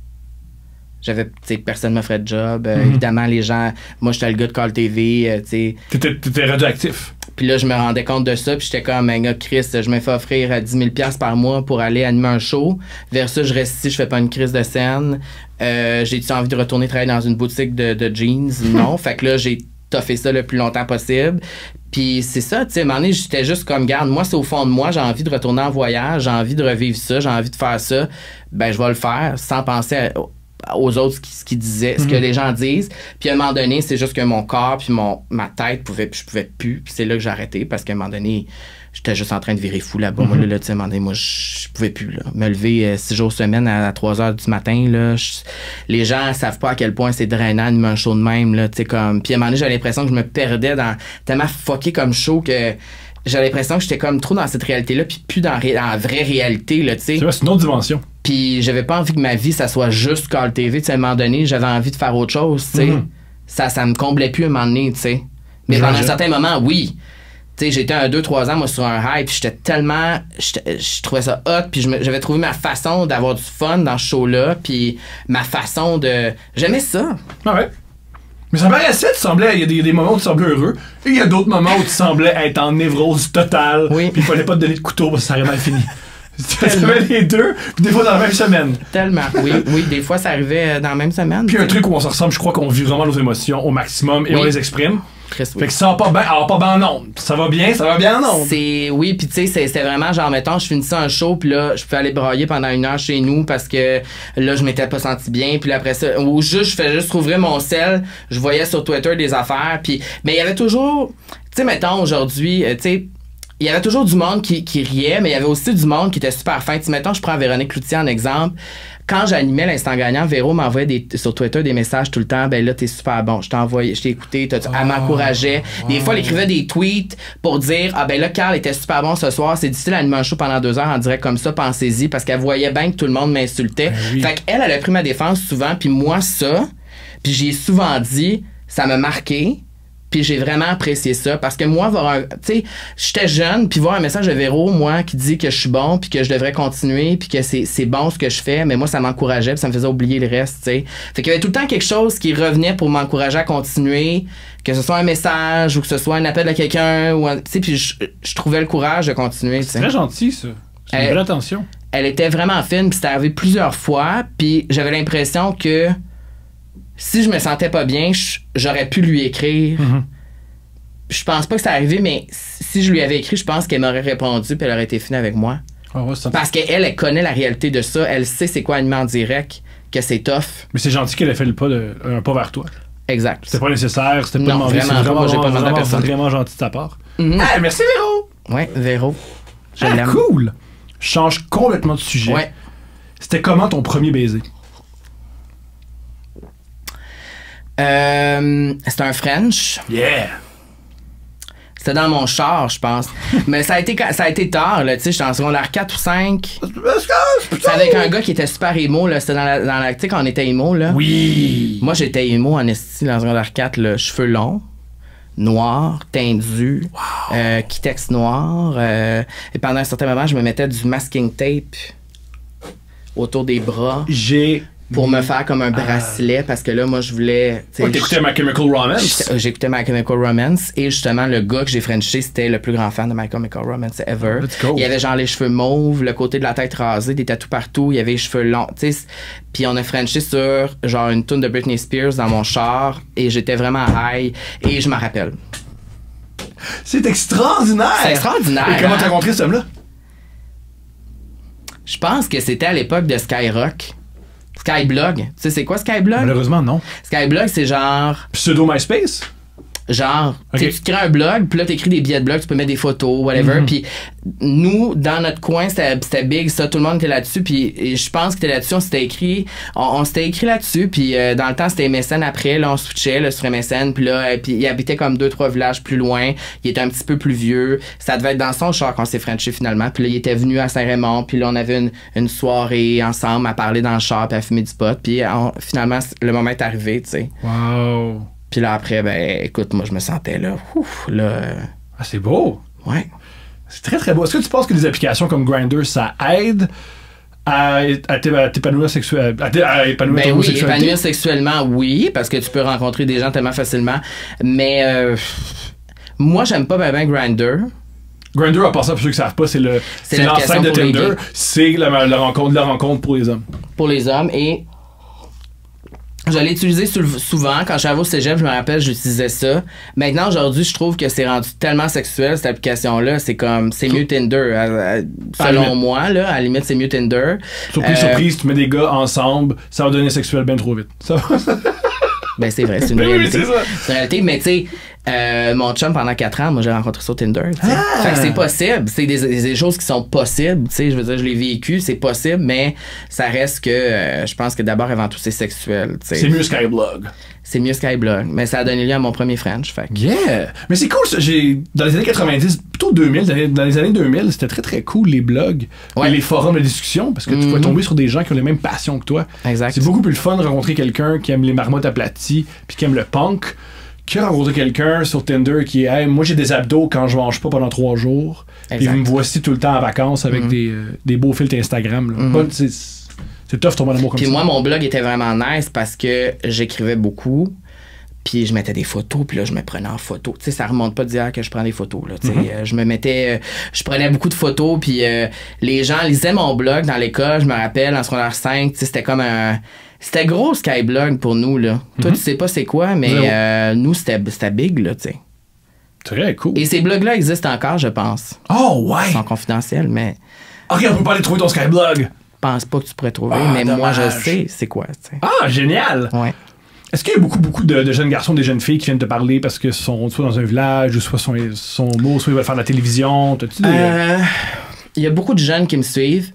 J'avais, tu sais, personne me ferait de job. Évidemment, les gens... Moi, j'étais le gars de Call TV, tu sais. T'étais radioactif. Puis là, je me rendais compte de ça, puis j'étais comme, un gars, Chris, je me fais offrir 10 000 $ par mois pour aller animer un show. Versus, je reste ici, je fais pas une crise de scène. J'ai-tu envie de retourner travailler dans une boutique de jeans? Non. Fait que là, j'ai toffé ça le plus longtemps possible. Puis c'est ça, tu sais, à un moment donné, j'étais juste comme, garde, moi, c'est au fond de moi, j'ai envie de retourner en voyage, j'ai envie de revivre ça, j'ai envie de faire ça. Ben, je vais le faire sans penser aux autres ce qu'ils disaient, ce que les gens disent. Puis à un moment donné, c'est juste que mon corps puis ma tête je pouvais plus. Puis c'est là que j'ai arrêté parce qu'à un moment donné, j'étais juste en train de virer fou là-bas. Moi, là, tu sais, à un moment donné, moi, je pouvais plus, là. Me lever 6 jours semaine à 3 heures du matin, là. Les gens savent pas à quel point c'est drainant de me un show de même, là, tu sais, comme... Puis à un moment donné, j'avais l'impression que je me perdais dans... tellement fucké comme show que... J'avais l'impression que j'étais comme trop dans cette réalité-là, puis plus dans la vraie réalité, là, tu sais. C'est une autre dimension. Puis j'avais pas envie que ma vie, ça soit juste Call TV. Tu sais, à un moment donné, j'avais envie de faire autre chose, tu sais. Ça me comblait plus à un moment donné, tu sais. Mais pendant un certain moment, oui. Tu sais, j'étais 2-3 ans, moi, sur un hype, puis j'étais tellement... Je trouvais ça hot, puis j'avais trouvé ma façon d'avoir du fun dans ce show-là, puis ma façon de... J'aimais ça. Ah ouais. Mais ça paraissait, il y a des moments où tu semblais heureux, et il y a d'autres moments où tu semblais être en névrose totale, puis il fallait pas te donner de couteau parce que ça aurait mal fini. Tu avais les deux, puis des fois dans la même semaine. Tellement, oui, des fois ça arrivait dans la même semaine. Puis un truc où on se ressemble, je crois qu'on vit vraiment nos émotions au maximum et on les exprime. Fait que ça va pas bien en ondes. Ça va bien en ondes. Oui, puis tu sais, c'était vraiment genre, mettons, je finissais un show, puis là, je pouvais aller brailler pendant 1 heure chez nous parce que là, je m'étais pas senti bien, puis après ça, ou juste, je faisais juste rouvrir mon sel, je voyais sur Twitter des affaires, puis, mais il y avait toujours, tu sais, mettons, aujourd'hui, tu sais, il y avait toujours du monde qui riait, mais il y avait aussi du monde qui était super fin. Tu sais, mettons, je prends Véronique Cloutier en exemple. Quand j'animais l'Instant Gagnant, Véro m'envoyait sur Twitter des messages tout le temps. Ben là, t'es super bon. Je t'ai écouté. Elle m'encourageait. Des fois, elle écrivait des tweets pour dire, ah ben là, Carl était super bon ce soir. C'est difficile d'animer un show pendant 2 heures en direct comme ça. Pensez-y. Parce qu'elle voyait bien que tout le monde m'insultait. Fait qu'elle a pris ma défense souvent. Puis moi, ça, puis j'ai souvent dit, ça m'a marqué. Puis j'ai vraiment apprécié ça parce que moi, tu sais, j'étais jeune, puis voir un message de Véro, moi, qui dit que je suis bon, puis que je devrais continuer, puis que c'est bon ce que je fais, mais moi, ça m'encourageait, puis ça me faisait oublier le reste, tu sais. Fait qu'il y avait tout le temps quelque chose qui revenait pour m'encourager à continuer, que ce soit un message ou que ce soit un appel à quelqu'un, ou tu sais, puis je trouvais le courage de continuer, tu sais. C'est très gentil, ça. C'est une belle attention. elle était vraiment fine, puis c'était arrivé plusieurs fois, puis j'avais l'impression que si je me sentais pas bien, j'aurais pu lui écrire. Je pense pas que ça arrivé, mais si je lui avais écrit, je pense qu'elle m'aurait répondu, puis elle aurait été fine avec moi. Ah ouais, Parce qu'elle, elle connaît la réalité de ça, elle sait c'est quoi animer en direct, que c'est tough. Mais c'est gentil qu'elle ait fait un pas vers toi. Exact. C'était pas nécessaire, c'était pas Non, demandé. vraiment C'est pas, moi, j'ai pas demandé à vraiment, personne. vraiment gentil de ta part. Ah, merci Véro! Ouais, Véro. Je Ah, l'aime. cool! Je change complètement de sujet. Ouais. C'était comment ton premier baiser? C'était un French. Yeah! C'était dans mon char, je pense. Mais ça a été tard, là, tu sais, j'étais en secondaire 4 ou 5. C'était avec un gars qui était super émo, là. C'était dans la tu sais, quand on était émo, là. Oui! Moi, j'étais émo en esti dans secondaire 4, là. Cheveux longs, noirs, tendus, Kitex noir. Et pendant un certain moment, je me mettais du masking tape autour des bras pour me faire comme un bracelet parce que là, moi, je voulais. T'écoutais My Chemical Romance? J'écoutais My Chemical Romance et justement, le gars que j'ai frenché, c'était le plus grand fan de My Chemical Romance ever. Let's go. Il avait genre les cheveux mauves, le côté de la tête rasée, des tatous partout, il y avait les cheveux longs, tu sais. Puis on a frenché sur genre une tune de Britney Spears dans mon char et j'étais vraiment high et je m'en rappelle. C'est extraordinaire! C'est extraordinaire. Et comment hein? t'as rencontré ce homme-là? Je pense que c'était à l'époque de Skyrock. Skyblog. Tu sais, c'est quoi Skyblog? Malheureusement, non. Skyblog, c'est genre. Pseudo MySpace? Genre, Ok. tu crées un blog, puis là, t'écris des billets de blog, tu peux mettre des photos, whatever. Puis nous, dans notre coin, c'était big, ça, tout le monde était là-dessus. Puis je pense que c'était là-dessus, on s'était écrit là-dessus. Puis dans le temps, c'était MSN après, là, on switchait là, sur MSN. Puis là, puis il habitait comme 2-3 villages plus loin. Il était un petit peu plus vieux. Ça devait être dans son char qu'on s'est frenché finalement. Puis là, il était venu à Saint-Raymond. Puis là, on avait une soirée ensemble à parler dans le char, puis à fumer du pot. Puis finalement, le moment est arrivé, tu sais. Wow! Puis là, après, ben, écoute, moi, je me sentais là. Ouf, là. Ah, c'est beau! Ouais. C'est très très beau. Est-ce que tu penses que des applications comme Grindr, ça aide à t'épanouir sexuellement? À épanouir Ben ton oui, sexualité? épanouir sexuellement, oui, parce que tu peux rencontrer des gens tellement facilement. Mais moi, j'aime pas ben Grindr. Grindr, à part ça, pour ceux qui ne savent pas, c'est l'application l'ancêtre de pour les Tinder. gays. C'est la rencontre pour les hommes. Pour les hommes. Et je l'ai utilisé souvent. Quand j'arrivais au cégep, je me rappelle, j'utilisais ça. Maintenant, aujourd'hui, je trouve que c'est rendu tellement sexuel, cette application-là. C'est mieux Tinder. Selon moi, là, à la limite, c'est mieux Tinder. Surprise, tu mets des gars ensemble, ça va devenir sexuel bien trop vite. Ça va. Ben, c'est vrai, c'est une Ben oui, réalité. c'est ça. C'est une réalité, mais tu sais, mon chum, pendant 4 ans, moi, j'ai rencontré sur Tinder. T'sais. Fait que c'est possible. C'est des choses qui sont possibles. Tu sais, je veux dire, je l'ai vécu, c'est possible, mais ça reste que je pense que d'abord, avant tout, c'est sexuel. T'sais. C'est mieux Skyblog. C'est mieux Skyblog. Mais ça a donné lieu à mon premier French. Fait que- Yeah! Mais c'est cool, ça. Dans les années 90, plutôt 2000, dans les années 2000, c'était très très cool les blogs Ouais. et les forums de discussion parce que tu pouvais tomber sur des gens qui ont les mêmes passions que toi. Exact. C'est beaucoup plus le fun de rencontrer quelqu'un qui aime les marmottes aplaties puis qui aime le punk que rencontrer quelqu'un sur Tinder qui est hey, moi j'ai des abdos quand je mange pas pendant 3 jours. Puis Exact. me voici tout le temps en vacances avec des beaux filtres Instagram. Là. Bon, c'est tough tomber en amour comme Puis ça. moi, mon blog était vraiment nice parce que j'écrivais beaucoup. Puis je mettais des photos, puis là, je me prenais en photo. Tu sais, ça remonte pas d'hier que je prends des photos, là. Tu sais, je me mettais... je prenais beaucoup de photos, puis les gens lisaient mon blog dans l'école, je me rappelle, en secondaire 5, tu sais, c'était comme un... C'était gros, Skyblog, pour nous, là. Toi, tu sais pas c'est quoi, mais nous, c'était big, là, tu sais. Très cool. Et ces blogs-là existent encore, je pense. Oh ouais! Ils sont confidentiels, mais Ok, on peut pas aller trouver ton Skyblog. je pense pas que tu pourrais trouver. Ah, mais moi, je dommage. sais c'est quoi, tu sais. Ah, génial! Ouais. Est-ce qu'il y a beaucoup de jeunes garçons, des jeunes filles qui viennent te parler parce que sont soit dans un village, ou soit sont beaux, soit ils veulent faire de la télévision? T'as-tu des... Il y a beaucoup de jeunes qui me suivent.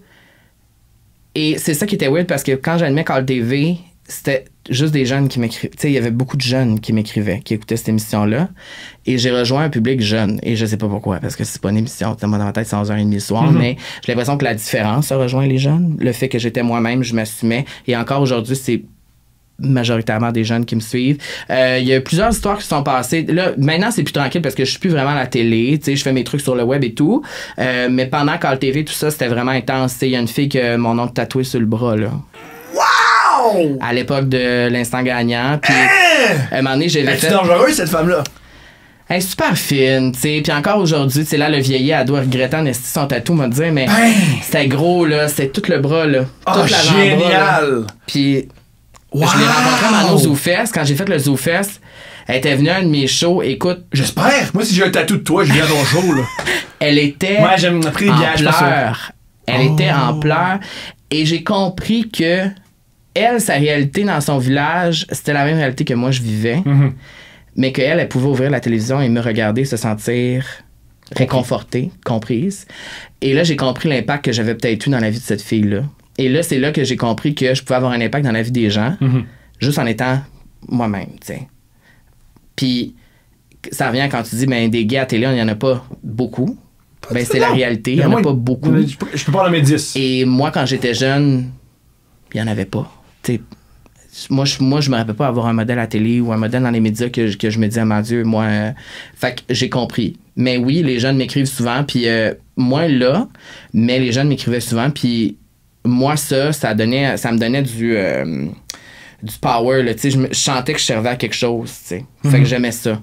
Et c'est ça qui était weird parce que quand j'animais Call TV, c'était juste des jeunes qui m'écrivaient. Tu sais, il y avait beaucoup de jeunes qui m'écrivaient, qui écoutaient cette émission-là. Et j'ai rejoint un public jeune. Et je sais pas pourquoi, parce que c'est pas une émission. Moi, dans ma tête, c'est 11h30 le soir. Mais j'ai l'impression que la différence a rejoint les jeunes. Le fait que j'étais moi-même, je m'assumais. Et encore aujourd'hui, c'est majoritairement des jeunes qui me suivent. Il y a plusieurs histoires qui se sont passées. Là, maintenant, c'est plus tranquille parce que je suis plus vraiment à la télé. Tu sais, je fais mes trucs sur le web et tout. Mais pendant Call TV, tout ça, c'était vraiment intense. Tu sais, il y a une fille que mon oncle tatoué sur le bras, là. Wow! À l'époque de l'instant gagnant. Puis, à un moment donné, j'avais Es-tu fait... dangereuse, cette femme-là? Elle est super fine, tu sais. Puis encore aujourd'hui, tu sais, là, le vieilli, elle doit regretter en esti son tatou, m'a dit, mais c'était gros, là. C'était tout le bras, là. Oh, génial! Puis, je l'ai rencontrée à Mano ZooFest. Quand j'ai fait le ZooFest, elle était venue à un de mes shows. Écoute. J'espère! Moi, si j'ai un tatou de toi, je viens à ton show, là. Elle était. Moi, j'aime pris en bien, pleurs. Elle était en pleurs. Et j'ai compris que, elle, sa réalité dans son village, c'était la même réalité que moi, je vivais. Mais qu'elle, elle pouvait ouvrir la télévision et me regarder, se sentir réconfortée, comprise. Et là, j'ai compris l'impact que j'avais peut-être eu dans la vie de cette fille-là. Et là, c'est là que j'ai compris que je pouvais avoir un impact dans la vie des gens, juste en étant moi-même, tu sais. Puis, ça revient quand tu dis, ben, des gays à télé, il n'y en a pas beaucoup. Ben, c'est la réalité, il n'y en a pas beaucoup. Je peux pas en mettre 10. Et moi, quand j'étais jeune, il n'y en avait pas. Tu sais, moi, je me rappelle pas avoir un modèle à télé ou un modèle dans les médias que je me disais, mon Dieu, moi. Fait que j'ai compris. Mais oui, les jeunes m'écrivent souvent, puis moins là, mais les jeunes m'écrivaient souvent, puis moi, ça me donnait du power, là, tu sais. Je sentais que je servais à quelque chose, tu sais. Fait que j'aimais ça.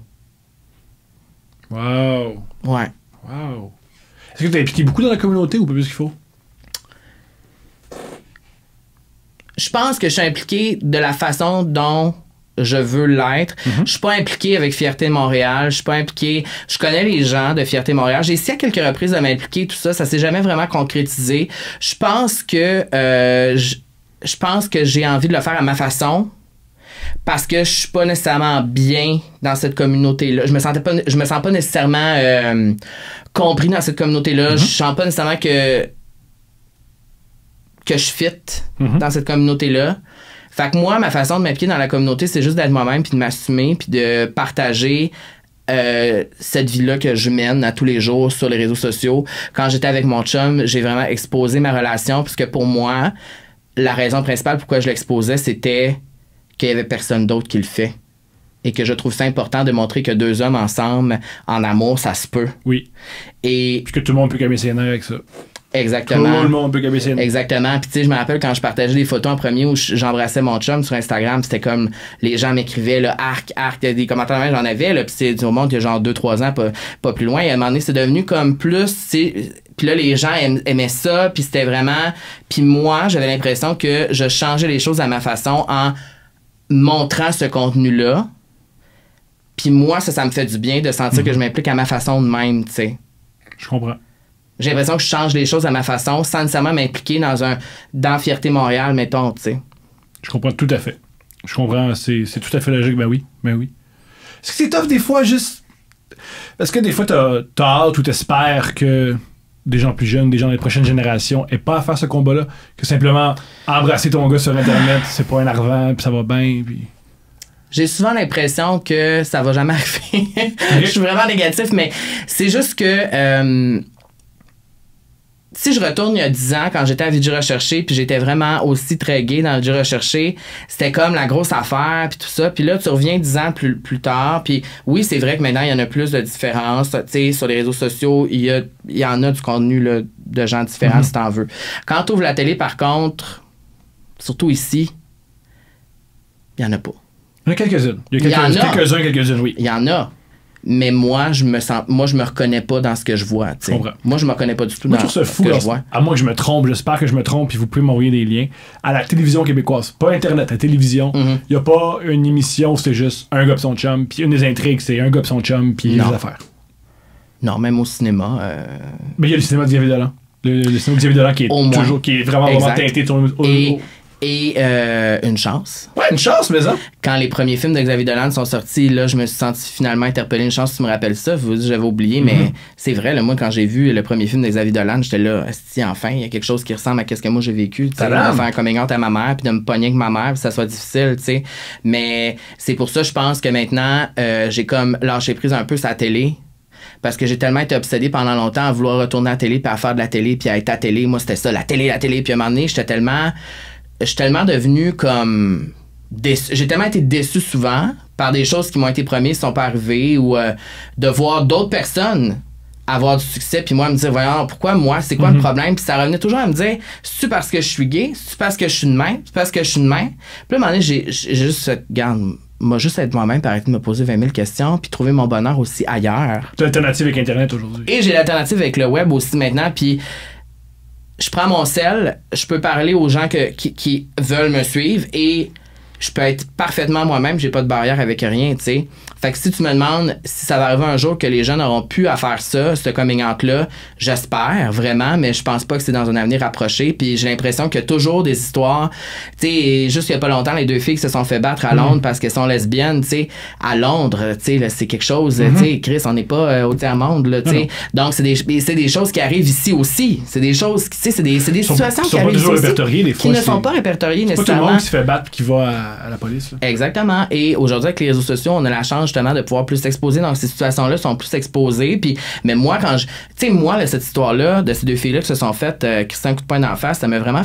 Wow. Ouais. Wow. Est-ce que tu as impliqué beaucoup dans la communauté ou pas plus qu'il faut? Je pense que je suis impliqué de la façon dont je veux l'être. Je suis pas impliqué avec Fierté de Montréal. Je suis pas impliqué. Je connais les gens de Fierté Montréal. J'ai essayé à quelques reprises de m'impliquer, tout ça. Ça s'est jamais vraiment concrétisé. Je pense que je pense que j'ai envie de le faire à ma façon. Parce que je suis pas nécessairement bien dans cette communauté-là. Je me sens pas nécessairement compris dans cette communauté-là. Je sens pas nécessairement que je fit dans cette communauté-là. Fait que moi, ma façon de m'impliquer dans la communauté, c'est juste d'être moi-même, puis de m'assumer, puis de partager cette vie-là que je mène à tous les jours sur les réseaux sociaux. Quand j'étais avec mon chum, j'ai vraiment exposé ma relation, puisque pour moi, la raison principale pourquoi je l'exposais, c'était qu'il y avait personne d'autre qui le fait. Et que je trouve ça important de montrer que deux hommes ensemble, en amour, ça se peut. Oui. Et puis que tout le monde peut calmer ses nerfs avec ça. Exactement. Tout le monde peut calmer ses nerfs. Exactement. Puis tu sais, je me rappelle quand je partageais des photos en premier où j'embrassais mon chum sur Instagram, c'était comme les gens m'écrivaient là, arc, des commentaires même j'en avais là, puis c'est au monde il y a genre 2-3 ans, pas plus loin. Et à un moment donné, c'est devenu comme plus, puis là les gens aimaient ça, puis c'était vraiment, puis moi j'avais l'impression que je changeais les choses à ma façon en montrant ce contenu-là. Puis moi, ça me fait du bien de sentir que je m'implique à ma façon de même, tu sais. Je comprends. J'ai l'impression que je change les choses à ma façon sans nécessairement m'impliquer dans Fierté Montréal, mettons, tu sais. Je comprends tout à fait. Je comprends, c'est tout à fait logique, ben oui. Est-ce que c'est tough des fois, juste... Est-ce que des fois, t'as hâte ou t'espères que des gens plus jeunes, des gens des prochaines générations aient pas à faire ce combat-là, que simplement embrasser ton gars sur Internet, c'est pas énervant, puis ça va bien, puis... J'ai souvent l'impression que ça va jamais arriver. Je suis vraiment négatif, mais c'est juste que si je retourne il y a 10 ans, quand j'étais à Vidéo Recherché, puis j'étais vraiment aussi très gay dans Vidéo Recherché, c'était comme la grosse affaire, puis tout ça. Puis là, tu reviens 10 ans plus tard, puis oui, c'est vrai que maintenant, il y en a plus de différences. Tu sais, sur les réseaux sociaux, il y en a du contenu là, de gens différents, si t'en veux. Quand tu ouvres la télé, par contre, surtout ici, il y en a pas. Il y en a quelques-unes. Il y a quelques-unes, oui. Il y en a. Mais moi, je me reconnais pas dans ce que je vois. T'sais. Moi, je me reconnais pas du tout dans ce que je vois. À moins que je me trompe, j'espère que je me trompe, puis vous pouvez m'envoyer des liens. À la télévision québécoise, pas Internet, la télévision, il n'y a pas une émission, c'est juste un gars pis son chum, puis une des intrigues, c'est un gars pis son chum, puis les affaires. Non, même au cinéma. Mais il y a le cinéma de Xavier Dolan. Le cinéma de Xavier Dolan qui est vraiment teinté. Et une chance. Ouais, une chance, mais ça. Quand les premiers films de Xavier Dolan sont sortis, là, je me suis senti finalement interpellé. Une chance, tu me rappelles ça. J'avais oublié, mais c'est vrai. Là, moi, quand j'ai vu le premier film de Xavier Dolan, j'étais là, enfin, il y a quelque chose qui ressemble à ce que moi j'ai vécu. De faire un coming out à ma mère, puis de me pogner avec ma mère, puis ça soit difficile, tu sais. Mais c'est pour ça, je pense que maintenant, j'ai comme lâché prise un peu sur la télé. Parce que j'ai tellement été obsédé pendant longtemps à vouloir retourner à la télé, puis à faire de la télé, puis à être à la télé. Moi, c'était ça, la télé. Puis à un moment donné, je suis tellement devenu comme... J'ai tellement été déçu souvent par des choses qui m'ont été promises, qui sont pas arrivées, ou de voir d'autres personnes avoir du succès, puis moi, me dire, voyons, pourquoi moi? C'est quoi le problème? Puis ça revenait toujours à me dire, c'est-tu parce que je suis gay? C'est-tu parce que je suis de même? C'est parce que je suis de même? Puis là, à un moment donné, j'ai juste fait, regarde, moi, juste être moi-même, puis arrêter de me poser 20 000 questions, puis trouver mon bonheur aussi ailleurs. T'as l'alternative avec Internet aujourd'hui. Et j'ai l'alternative avec le web aussi maintenant, puis je prends mon sel, je peux parler aux gens qui veulent me suivre et je peux être parfaitement moi-même, j'ai pas de barrière avec rien, tu sais. Fait que si tu me demandes si ça va arriver un jour que les jeunes n'auront plus à faire ça, ce coming out-là, j'espère vraiment, mais je pense pas que c'est dans un avenir rapproché. Puis j'ai l'impression qu'il y a toujours des histoires. Tu sais, juste il y a pas longtemps, les 2 filles qui se sont fait battre à Londres parce qu'elles sont lesbiennes, tu sais. À Londres, tu sais, c'est quelque chose, tu sais, Chris, on n'est pas au tiers-monde, là, tu sais. Donc c'est des choses qui arrivent ici aussi. C'est des choses, tu sais, c'est des situations qui arrivent ici aussi, qui ne sont pas répertoriées nécessairement. C'est pas tout le monde qui se fait battre qui va à la police. Là. Exactement. Et aujourd'hui, avec les réseaux sociaux, on a la chance justement de pouvoir plus s'exposer. Donc, ces situations-là sont plus exposées. Puis, mais moi, tu sais, moi, là, cette histoire-là, de ces 2 filles-là qui se sont faites Christian coup de poing d'en face, ça m'a vraiment.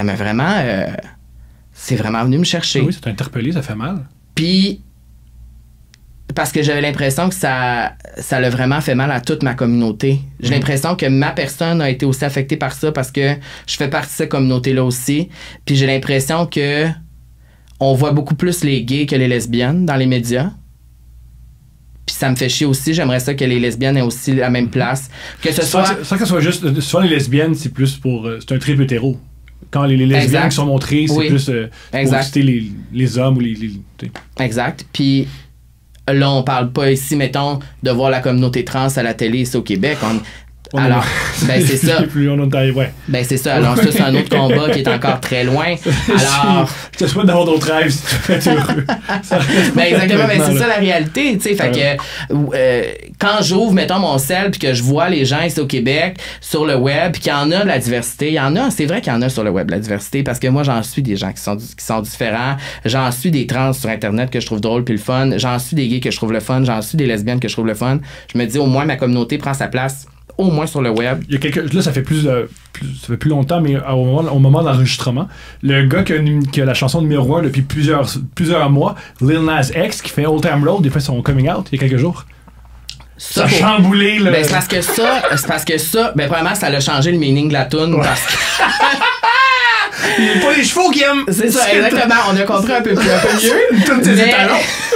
C'est vraiment venu me chercher. Oui, ça t'a interpellé, ça fait mal. Puis, parce que j'avais l'impression que ça l'a vraiment fait mal à toute ma communauté. J'ai l'impression que ma personne a été aussi affectée par ça parce que je fais partie de cette communauté-là aussi. Puis, j'ai l'impression que on voit beaucoup plus les gays que les lesbiennes dans les médias. Puis ça me fait chier aussi. J'aimerais ça que les lesbiennes aient aussi la même place. Que ce soit... Sans que ce soit juste... Souvent, les lesbiennes, c'est plus pour... c'est un triple hétéro. Quand les lesbiennes qui sont montrées, c'est plus pour citer les hommes ou les Exact. Puis là, on parle pas ici, mettons, de voir la communauté trans à la télé ici au Québec. Alors, ben c'est ça. Ben c'est ça. Alors, ça, c'est un autre combat qui est encore très loin. Alors. Je te souhaite d'avoir d'autres rêves si tu peux être heureux. Ben exactement, ben c'est ça la réalité, tu sais. Fait que quand j'ouvre, mettons, mon sel, puis que je vois les gens ici au Québec, sur le web, puis qu'il y en a de la diversité, il y en a, c'est vrai qu'il y en a sur le web, la diversité, parce que moi, j'en suis des gens qui sont différents. J'en suis des trans sur Internet que je trouve drôle puis le fun. J'en suis des gays que je trouve le fun. J'en suis des lesbiennes que je trouve le fun. Je me dis, au moins, ma communauté prend sa place. Au moins sur le web. Il y a là, ça fait plus longtemps, mais au moment de l'enregistrement, le gars qui a la chanson numéro 1 depuis plusieurs mois, Lil Nas X, qui fait Old Time Road, il fait son coming out il y a quelques jours. Ça a chamboulé, là. Ben, c'est parce que ça, ben, premièrement, ça a changé le meaning de la toune. Ouais. Parce que... il n'y a pas les chevaux qui aiment. C'est ça, exactement. On a compris un peu mieux. Toutes tes étalons.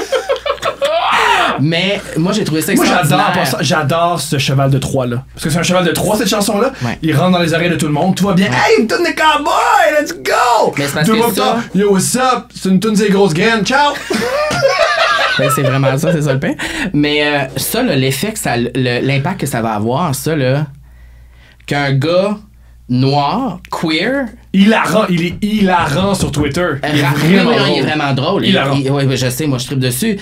Mais moi, j'ai trouvé ça extraordinaire. Moi, j'adore ce cheval de Troie là. Parce que c'est un cheval de Troie, cette chanson-là. Ouais. Il rentre dans les oreilles de tout le monde. Tout va bien. Ouais. Hey, une toune de cowboy, let's go! Mais c'est parce que ça... Yo, what's up? C'est une toune des grosses graines. Ciao! Ben, c'est vraiment ça, c'est ça le pain. Mais ça, là, l'effet que ça... l'impact que ça va avoir, ça, là... Qu'un gars noir, queer... Il est hilarant sur Twitter. Il est vraiment drôle. Oui, je sais, moi je tripe dessus.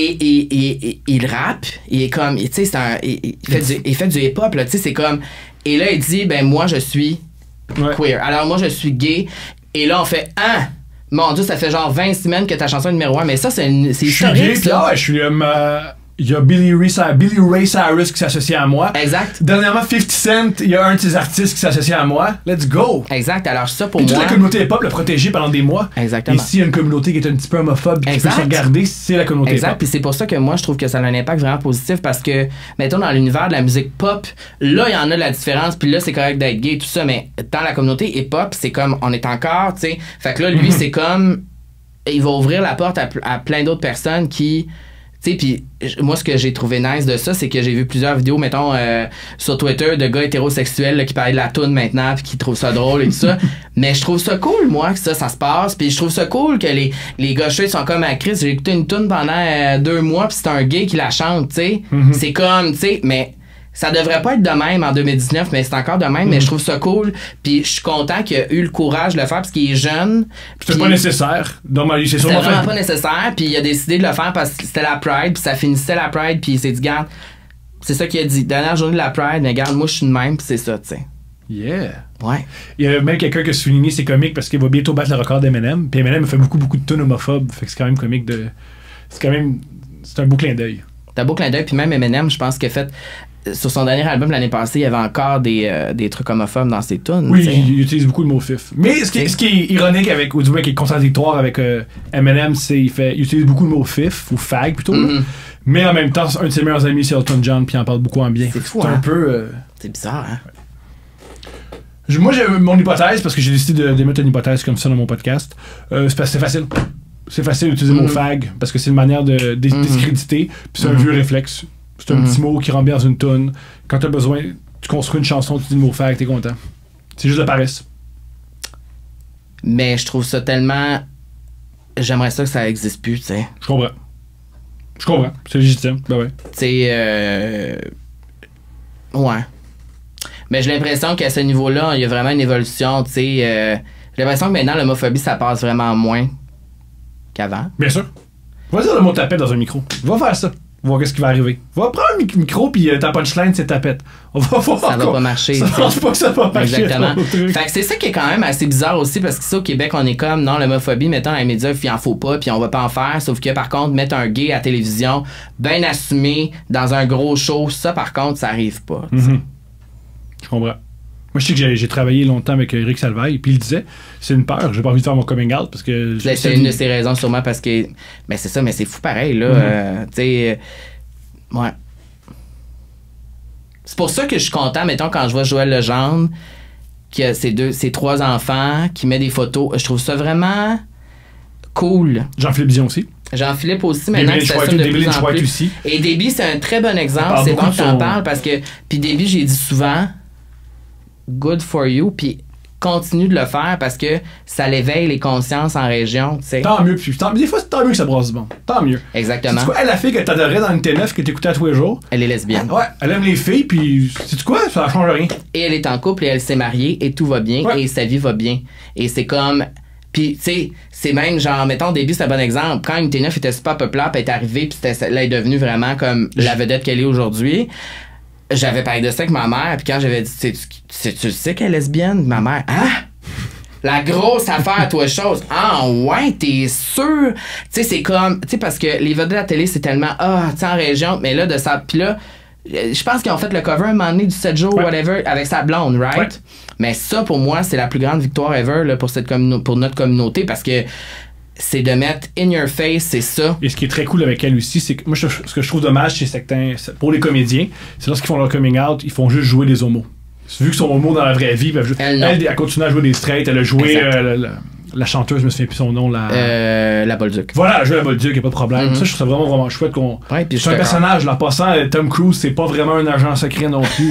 Et il rappe, il est comme, tu sais, il fait du hip-hop, là, tu sais, c'est comme... Et là, il dit, ben moi, je suis queer. Alors moi, je suis gay. Et là, on fait, mon Dieu, ça fait genre 20 semaines que ta chanson est numéro 1. Mais ça, c'est historique, ça. Je suis il y a Billy Ray Cyrus qui s'associe à moi. Exact. Dernièrement, 50 Cent, il y a un de ses artistes qui s'associe à moi. Let's go! Exact. Alors ça, pour moi... toute la communauté hip-hop l'a protégé pendant des mois. Exactement. Et s'il y a une communauté qui est un petit peu homophobe qui peut se regarder, c'est la communauté hip-hop. Exact. Puis c'est pour ça que moi, je trouve que ça a un impact vraiment positif parce que, mettons, dans l'univers de la musique pop, là, il y en a de la différence. Puis là, c'est correct d'être gay et tout ça. Mais dans la communauté hip-hop, c'est comme, on est encore, tu sais... Fait que là, lui, c'est comme... Il va ouvrir la porte à plein d'autres personnes qui... Tu sais, puis moi, ce que j'ai trouvé nice de ça, c'est que j'ai vu plusieurs vidéos, mettons, sur Twitter, de gars hétérosexuels là, qui parlaient de la toune maintenant, puis qui trouvent ça drôle et tout ça. Mais je trouve ça cool, moi, que ça se passe. Puis je trouve ça cool que les gars straight sont comme à Chris. J'ai écouté une toune pendant 2 mois, puis c'est un gay qui la chante, tu sais. C'est comme, tu sais, mais... Ça devrait pas être de même en 2019, mais c'est encore de même, mais je trouve ça cool. Puis je suis content qu'il a eu le courage de le faire parce qu'il est jeune. C'était pas nécessaire. C'était vraiment pas nécessaire, puis il a décidé de le faire parce que c'était la Pride, puis ça finissait la Pride, puis il s'est dit, garde, c'est ça qu'il a dit. Dernière journée de la Pride, mais garde, moi je suis de même, puis c'est ça, tu sais. Yeah. Ouais. Il y a même quelqu'un qui a souligné ses comiques parce qu'il va bientôt battre le record d'Eminem. Puis Eminem a fait beaucoup de tunes homophobes, fait que c'est quand même comique de. C'est un beau clin d'œil. C'est un beau clin d'œil, puis même Eminem, je pense qu'il a fait. Sur son dernier album l'année passée, il y avait encore des trucs homophobes dans ses tunes. Oui, il utilise beaucoup le mot fif. Mais ce qui est ironique avec, ou du moins qui est contradictoire avec Eminem, c'est il utilise beaucoup le mot fif, ou fag plutôt. Mais en même temps, un de ses meilleurs amis, c'est Elton John, puis il en parle beaucoup en bien. C'est fou, un peu... C'est bizarre, hein? Moi, j'ai mon hypothèse, parce que j'ai décidé d'émettre une hypothèse comme ça dans mon podcast. C'est parce que c'est facile. c'est facile d'utiliser le mot fag parce que c'est une manière de discréditer. Puis c'est un vieux réflexe. C'est un petit mot qui rend bien dans une toune. Quand t'as besoin, tu construis une chanson, tu dis le mot fag, t'es content. C'est juste de paresse. Mais je trouve ça tellement... J'aimerais ça que ça existe plus, tu sais. Je comprends. C'est légitime. Ben ouais. Tu sais, ouais. Mais j'ai l'impression qu'à ce niveau-là, il y a vraiment une évolution, tu sais. J'ai l'impression que maintenant, l'homophobie, ça passe vraiment moins qu'avant. Bien sûr. Va dire le mot tapette dans un micro. Va faire ça. Voir qu'est-ce qui va arriver. Va prendre un micro puis ta punchline, c'est tapette. On va voir. Ça va pas marcher. Ça pense pas que ça va marcher. Exactement. Fait que c'est ça qui est quand même assez bizarre aussi parce que ça, au Québec, on est comme, non, l'homophobie, mettons, dans les médias, il en faut pas puis on va pas en faire. Sauf que par contre, mettre un gay à la télévision, bien assumé, dans un gros show, ça, par contre, ça arrive pas. Je comprends. Moi, je sais que j'ai travaillé longtemps avec Eric Salvaille, puis il disait, c'est une peur, j'ai pas envie de faire mon coming out parce que... C'est une de ses raisons, sûrement, parce que... Mais c'est ça, mais c'est fou pareil, là. Tu sais... ouais. C'est pour ça que je suis content, mettons, quand je vois Joël Legendre, qui a ses 3 enfants, qui met des photos. Je trouve ça vraiment cool. Jean-Philippe Dion aussi. Jean-Philippe aussi, maintenant, qui s'assume de plus en plus. Aussi. Et Déby, c'est un très bon exemple. C'est bon que t'en parles, parce que... Puis Déby, j'ai dit souvent... Good for you, puis continue de le faire parce que ça l'éveille les consciences en région, tu sais. Tant mieux, puis des fois, c'est tant mieux que ça brasse bon. Tant mieux. Exactement. C'est quoi, elle, la fille que t'adorais dans une T9 que t'écoutais à tous les jours? Elle est lesbienne. Ouais, elle aime les filles, puis c'est quoi? Ça change rien. Et elle est en couple et elle s'est mariée et tout va bien et sa vie va bien. Et c'est comme... Puis, tu sais, c'est même genre, mettons, au début, c'est un bon exemple. Quand une T9 était super populaire, puis elle est arrivée, puis là, elle est devenue vraiment comme la vedette qu'elle est aujourd'hui. J'avais parlé de ça avec ma mère, puis quand j'avais dit, tu sais qu'elle est lesbienne? Ma mère, hein? La grosse affaire, toi, chose. Ah, ouais, t'es sûr? Tu sais, c'est comme, tu sais, parce que les vedettes de la télé, c'est tellement, tu sais, en région, mais là, de ça, puis là, je pense qu'ils ont fait le cover un moment donné du 7 jours, whatever, avec sa blonde, right? Ouais. Mais ça, pour moi, c'est la plus grande victoire ever, là, pour notre communauté, parce que c'est de mettre in your face, c'est ça. Et ce qui est très cool avec elle aussi, c'est que moi, ce que je trouve dommage chez certains, pour les comédiens, c'est lorsqu'ils font leur coming out, ils font juste jouer des homos. Vu qu'ils sont homos dans la vraie vie, elle continue à jouer des straights, elle a joué la chanteuse, je me souviens plus son nom, la Bolduc. Voilà, elle a joué la Bolduc, y a pas de problème. Ça, je trouve ça vraiment, vraiment chouette qu'on. Ouais, c'est un personnage, là, en passant, Tom Cruise, c'est pas vraiment un agent secret non plus.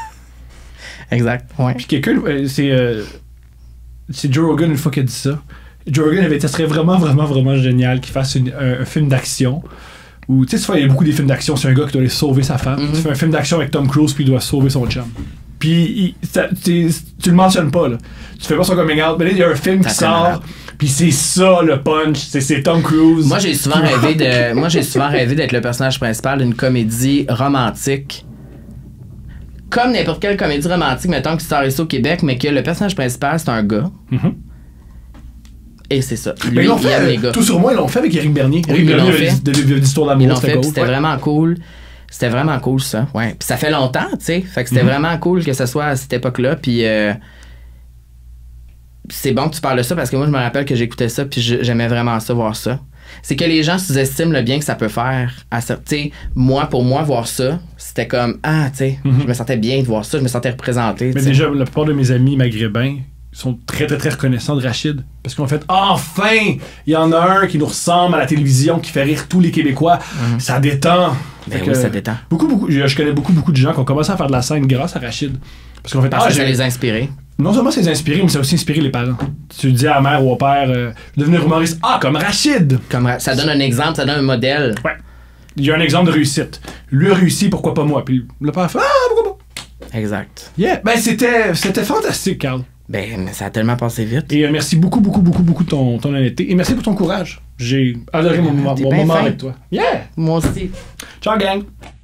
Exact. Ouais. Puis quelqu'un, c'est Joe Rogan une fois qu'il a dit ça. Joe Rogan avait dit ça serait vraiment, vraiment, vraiment génial qu'il fasse un film d'action où, tu sais, il y a beaucoup des films d'action, c'est un gars qui doit aller sauver sa femme. Tu fais un film d'action avec Tom Cruise puis il doit sauver son chum. Puis tu le mentionnes pas, là. Tu fais pas son coming out, mais là, il y a un film qui sort, puis c'est ça le punch, c'est Tom Cruise. Moi, j'ai souvent rêvé d'être le personnage principal d'une comédie romantique. Comme n'importe quelle comédie romantique, mettons, qui sort ici au Québec, mais que le personnage principal, c'est un gars. Et c'est ça. Lui, ils l'ont fait, Tout sur moi, ils l'ont fait avec Éric Bernier. Éric Bernier de l'histoire d'amour. Ils l'ont fait, c'était vraiment cool. C'était vraiment cool, ça. Ouais. Puis ça fait longtemps, tu sais. Fait que c'était vraiment cool que ça soit à cette époque-là. Puis c'est bon que tu parles de ça parce que moi, je me rappelle que j'écoutais ça puis j'aimais vraiment ça, voir ça. C'est que les gens sous-estiment le bien que ça peut faire. Tu sais, pour moi, voir ça, c'était comme, tu sais, je me sentais bien de voir ça, je me sentais représenté. Mais déjà, la plupart de mes amis maghrébins sont très, très, très reconnaissants de Rachid. Parce qu'on fait, enfin, il y en a un qui nous ressemble à la télévision, qui fait rire tous les Québécois. Ça détend. Ben oui, ça détend. Je connais beaucoup de gens qui ont commencé à faire de la scène grâce à Rachid. Parce qu'en fait, ça les a inspirés. Non seulement ça les a inspirés, mais ça a aussi inspiré les parents. Tu dis à la mère ou au père, devenir humoriste. Comme Rachid! Ça donne un exemple, ça donne un modèle. Ouais. Il y a un exemple de réussite. Lui a réussi, pourquoi pas moi? Puis le père fait, pourquoi pas? Exact. Yeah, ben c'était fantastique, Carl. Ben, ça a tellement passé vite. Et merci beaucoup de ton honnêteté. Et merci pour ton courage. J'ai adoré mon moment avec toi. Yeah! Moi aussi. Ciao, gang!